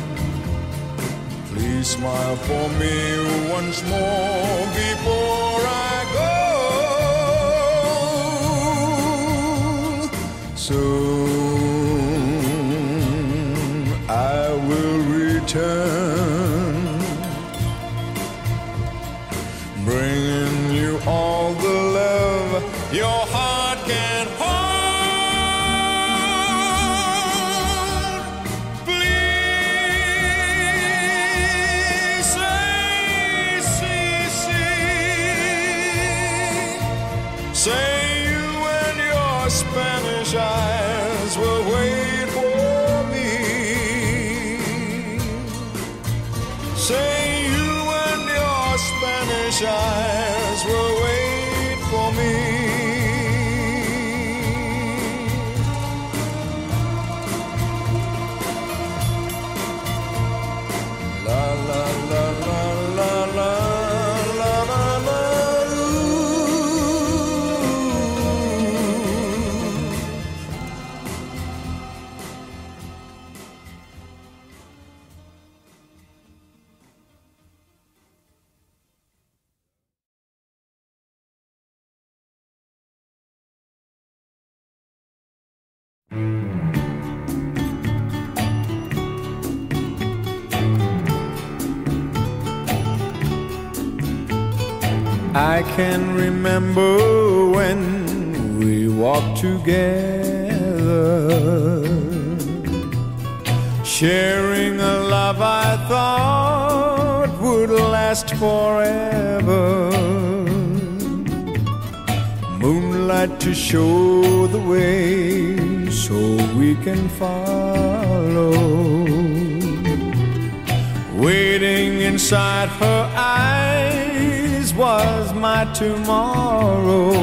please smile for me once more before I go. Soon I will return, bringing you all the love your heart can hold. Please say, see, see, say you and your Spanish eyes will wait for me. Say you and your Spanish eyes will wait for me. La la la la la la la la la. I can remember when we walked together, sharing a love I thought would last forever. Moonlight to show the way so we can follow. Waiting inside her eyes was my tomorrow.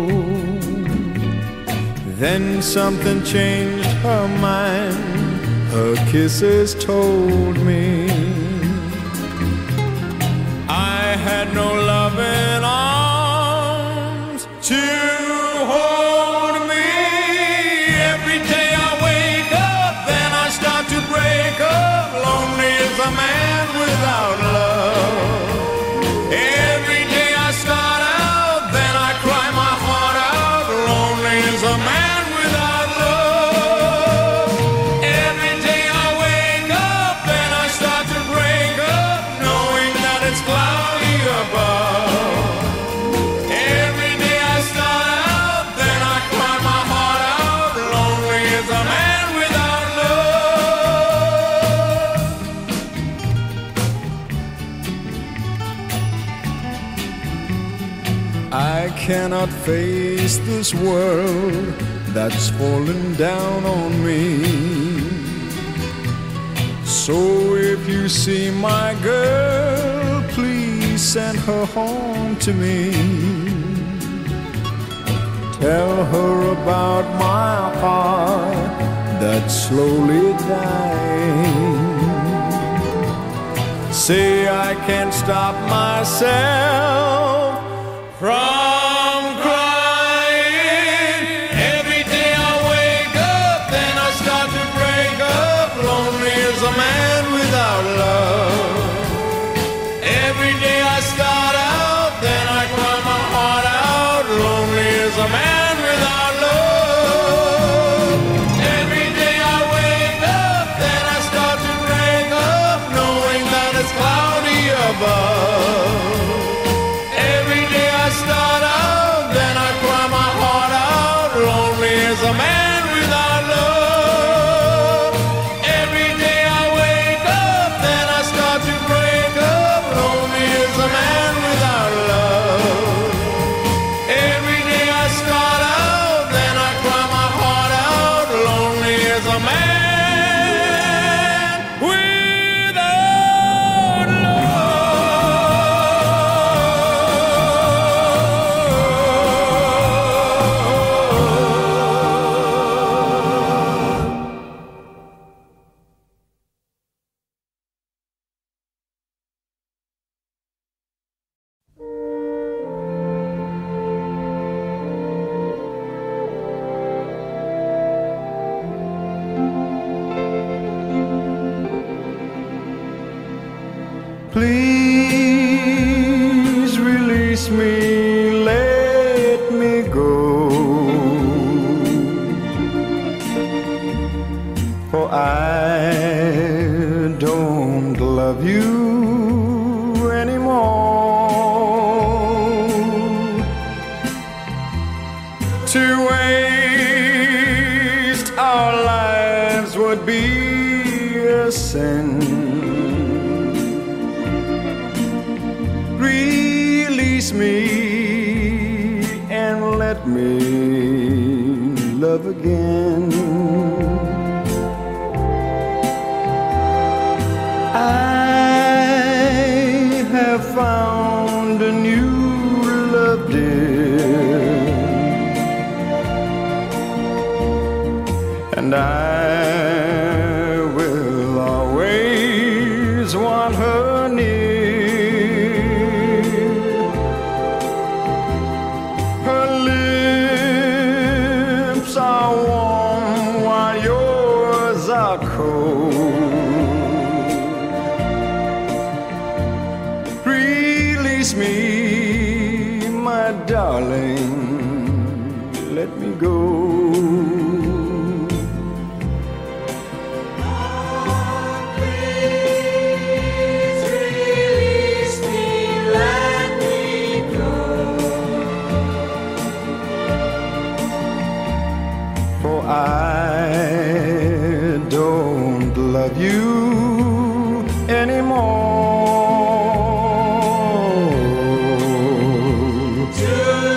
Then something changed her mind. Her kisses told me I had no loving arms to hold me. Every day I wake up, then I start to break up. Lonely as a man without love. Every day I start out, then I cry my heart out. Lonely as a man without love. Every day I wake up, then I start to break up, knowing that it's cloudy above. Every day I start out, then I cry my heart out. Lonely as a man without love. I cannot face this world that's fallen down on me. So if you see my girl, please send her home to me. Tell her about my heart that's slowly dying. Say I can't stop myself from crying. Every day I wake up, then I start to break up. Lonely as a man without love. Every day I start out, then I cry my heart out. Lonely as a man without love. Every day I wake up, then I start to break up, knowing that it's cloudy above. Every day I start out, then I cry my heart out. Lonely as a man without love. Every day I wake up, then I start to break up. Lonely as a man without love. Every day I start out, then I cry my heart out. Lonely as a man without Please release me, let me go. sin. Release me and let me love again. I have found a new love, dear, and I will always want her near. Her lips are warm while yours are cold. Release me, my darling, let me go. I don't love you anymore. To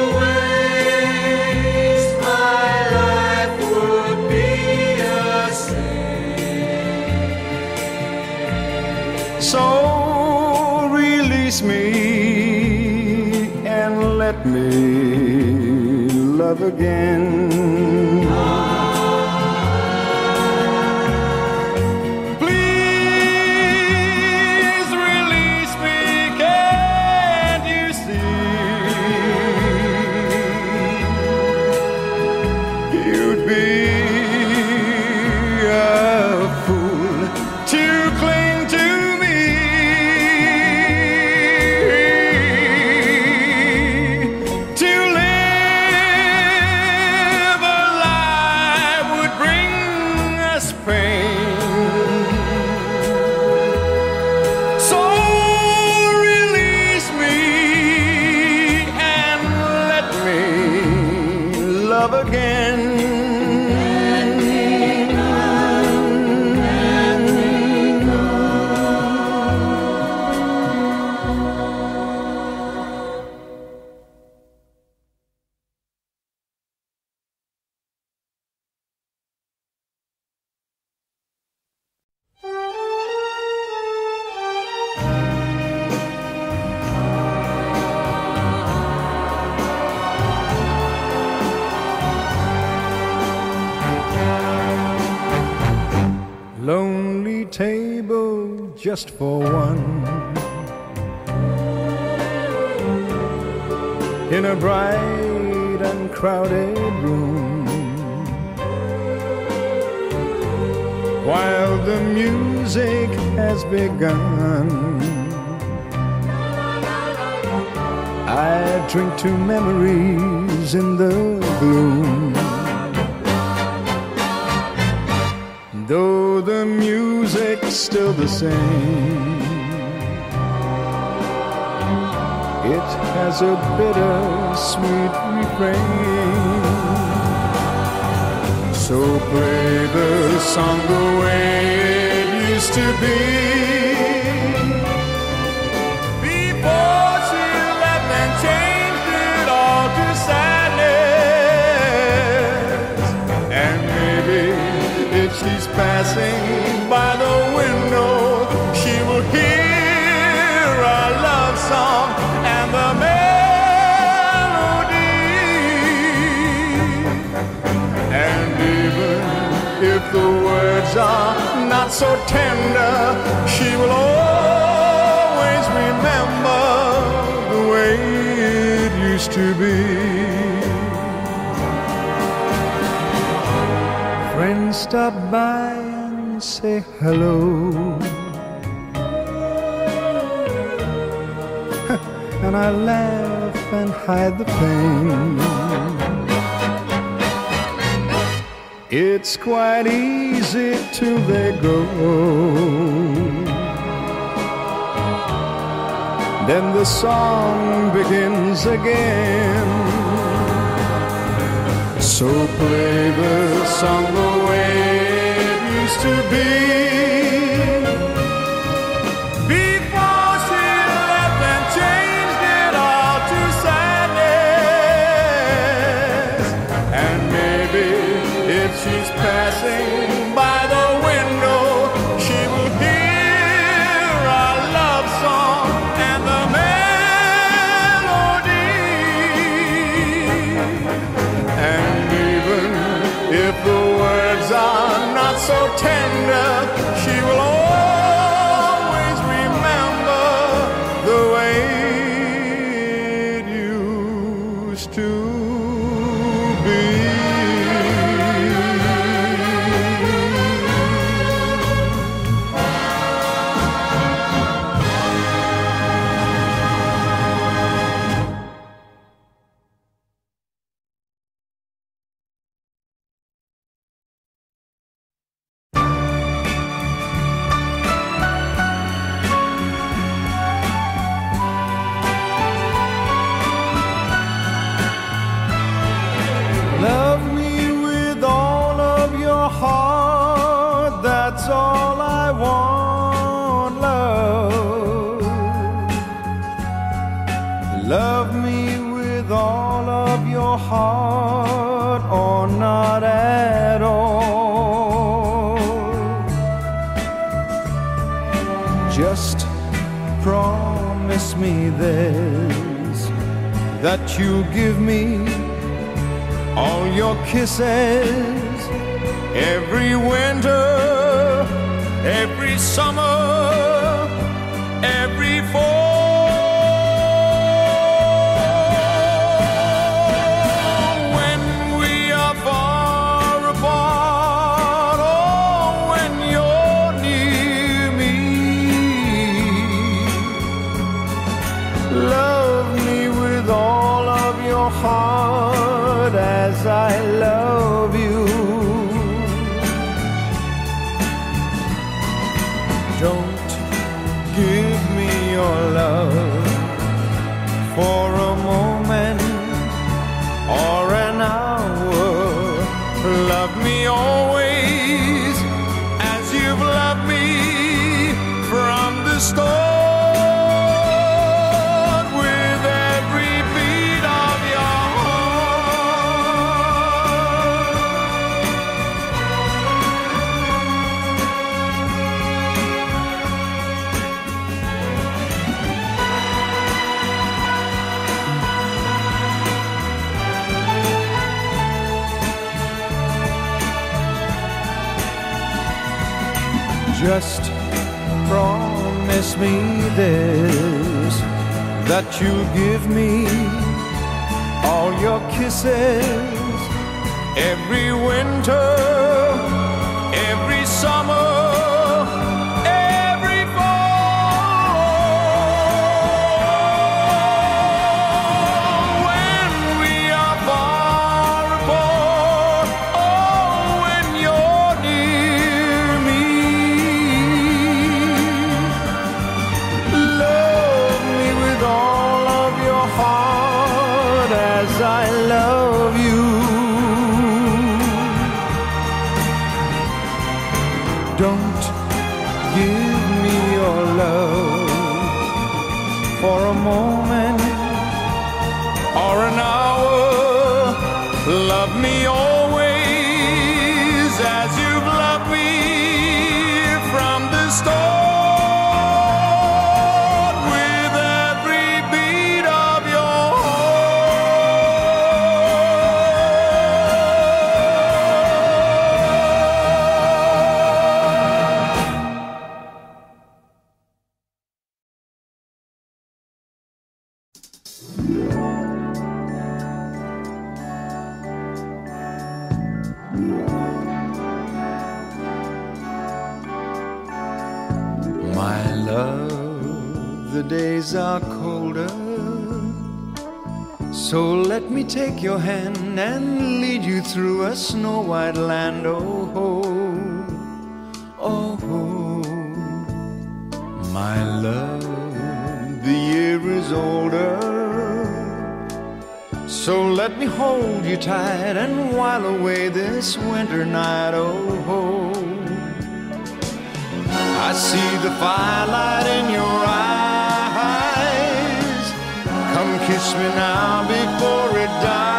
waste my life would be a sin. So release me and let me love again. Again. Let me go, let me go. Lonely table just for one, in a bright and crowded room, while the music has begun. I drink to memories in the gloom. Though the music's still the same, it has a bitter-sweet refrain. So play the song the way it used to be, before she left and changed it all to sadness. And maybe if she's passing by the window, she will hear our love song and the melody. And even if the words are not so tender, she will always remember the way it used to be. Friends stop by and say hello, and I laugh and hide the pain. It's quite easy till they go, then the song begins again. So play the song the way it used to be, tender, she will always remember the way it used to be. Love me with all of your heart, that's all I want, love. Love me with all of your heart, or not at all. Just promise me this, that you'll give me all your kisses, every winter, every summer, every fall. When we are far apart, or when you're near me, love me with all of your heart as I love you. Don't give me your love for a moment or an hour. Love me always as you've loved me from the start. Just promise me this, that you'll give me all your kisses, every winter, every summer, every fall. When we are far apart, oh, when you're near me, love me with all of your heart as I love you. Don't give me your love for a moment or an hour. Love me always as you've loved me from the start. My love, the days are colder, so let me take your hand and lead you through a snow-white land. Oh, oh, oh, oh. My love, the year is older, so let me hold you tight and while away this winter night. Oh, oh. I see the firelight in your eyes. Come kiss me now before it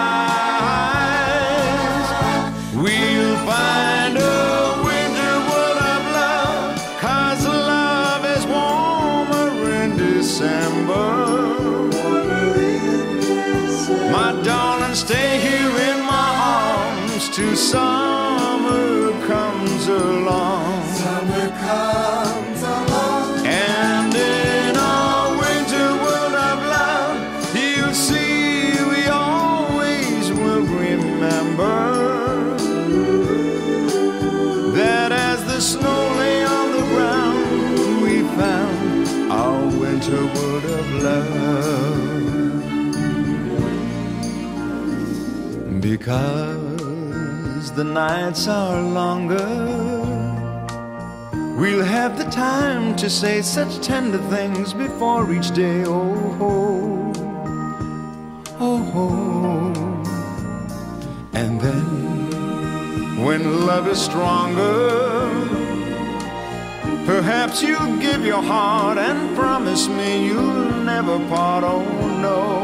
dies. We'll find a winter world of love, 'cause love is warmer in December. My darling, stay here in my arms March to summer comes along. Summer comes along. And in our winter world of love, you'll see we always will remember that as the snow lay on the ground, we found our winter world of love. Because the nights are longer, we'll have the time to say such tender things before each day. Oh, oh, oh, oh. And then, when love is stronger, perhaps you'll give your heart and promise me you'll never part. Oh, no.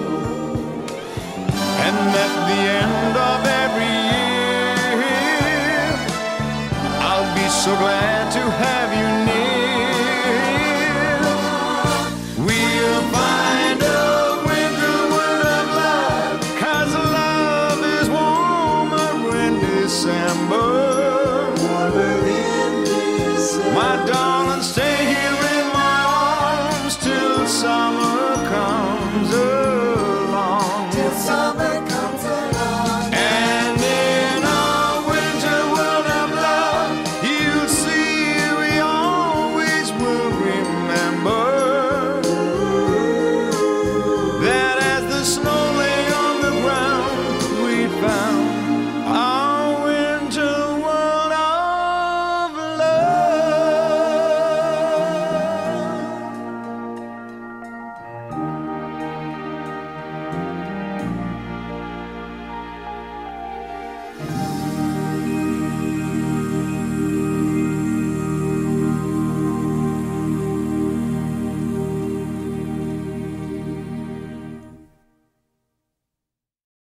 And at the end of every year, I'll be so glad to have you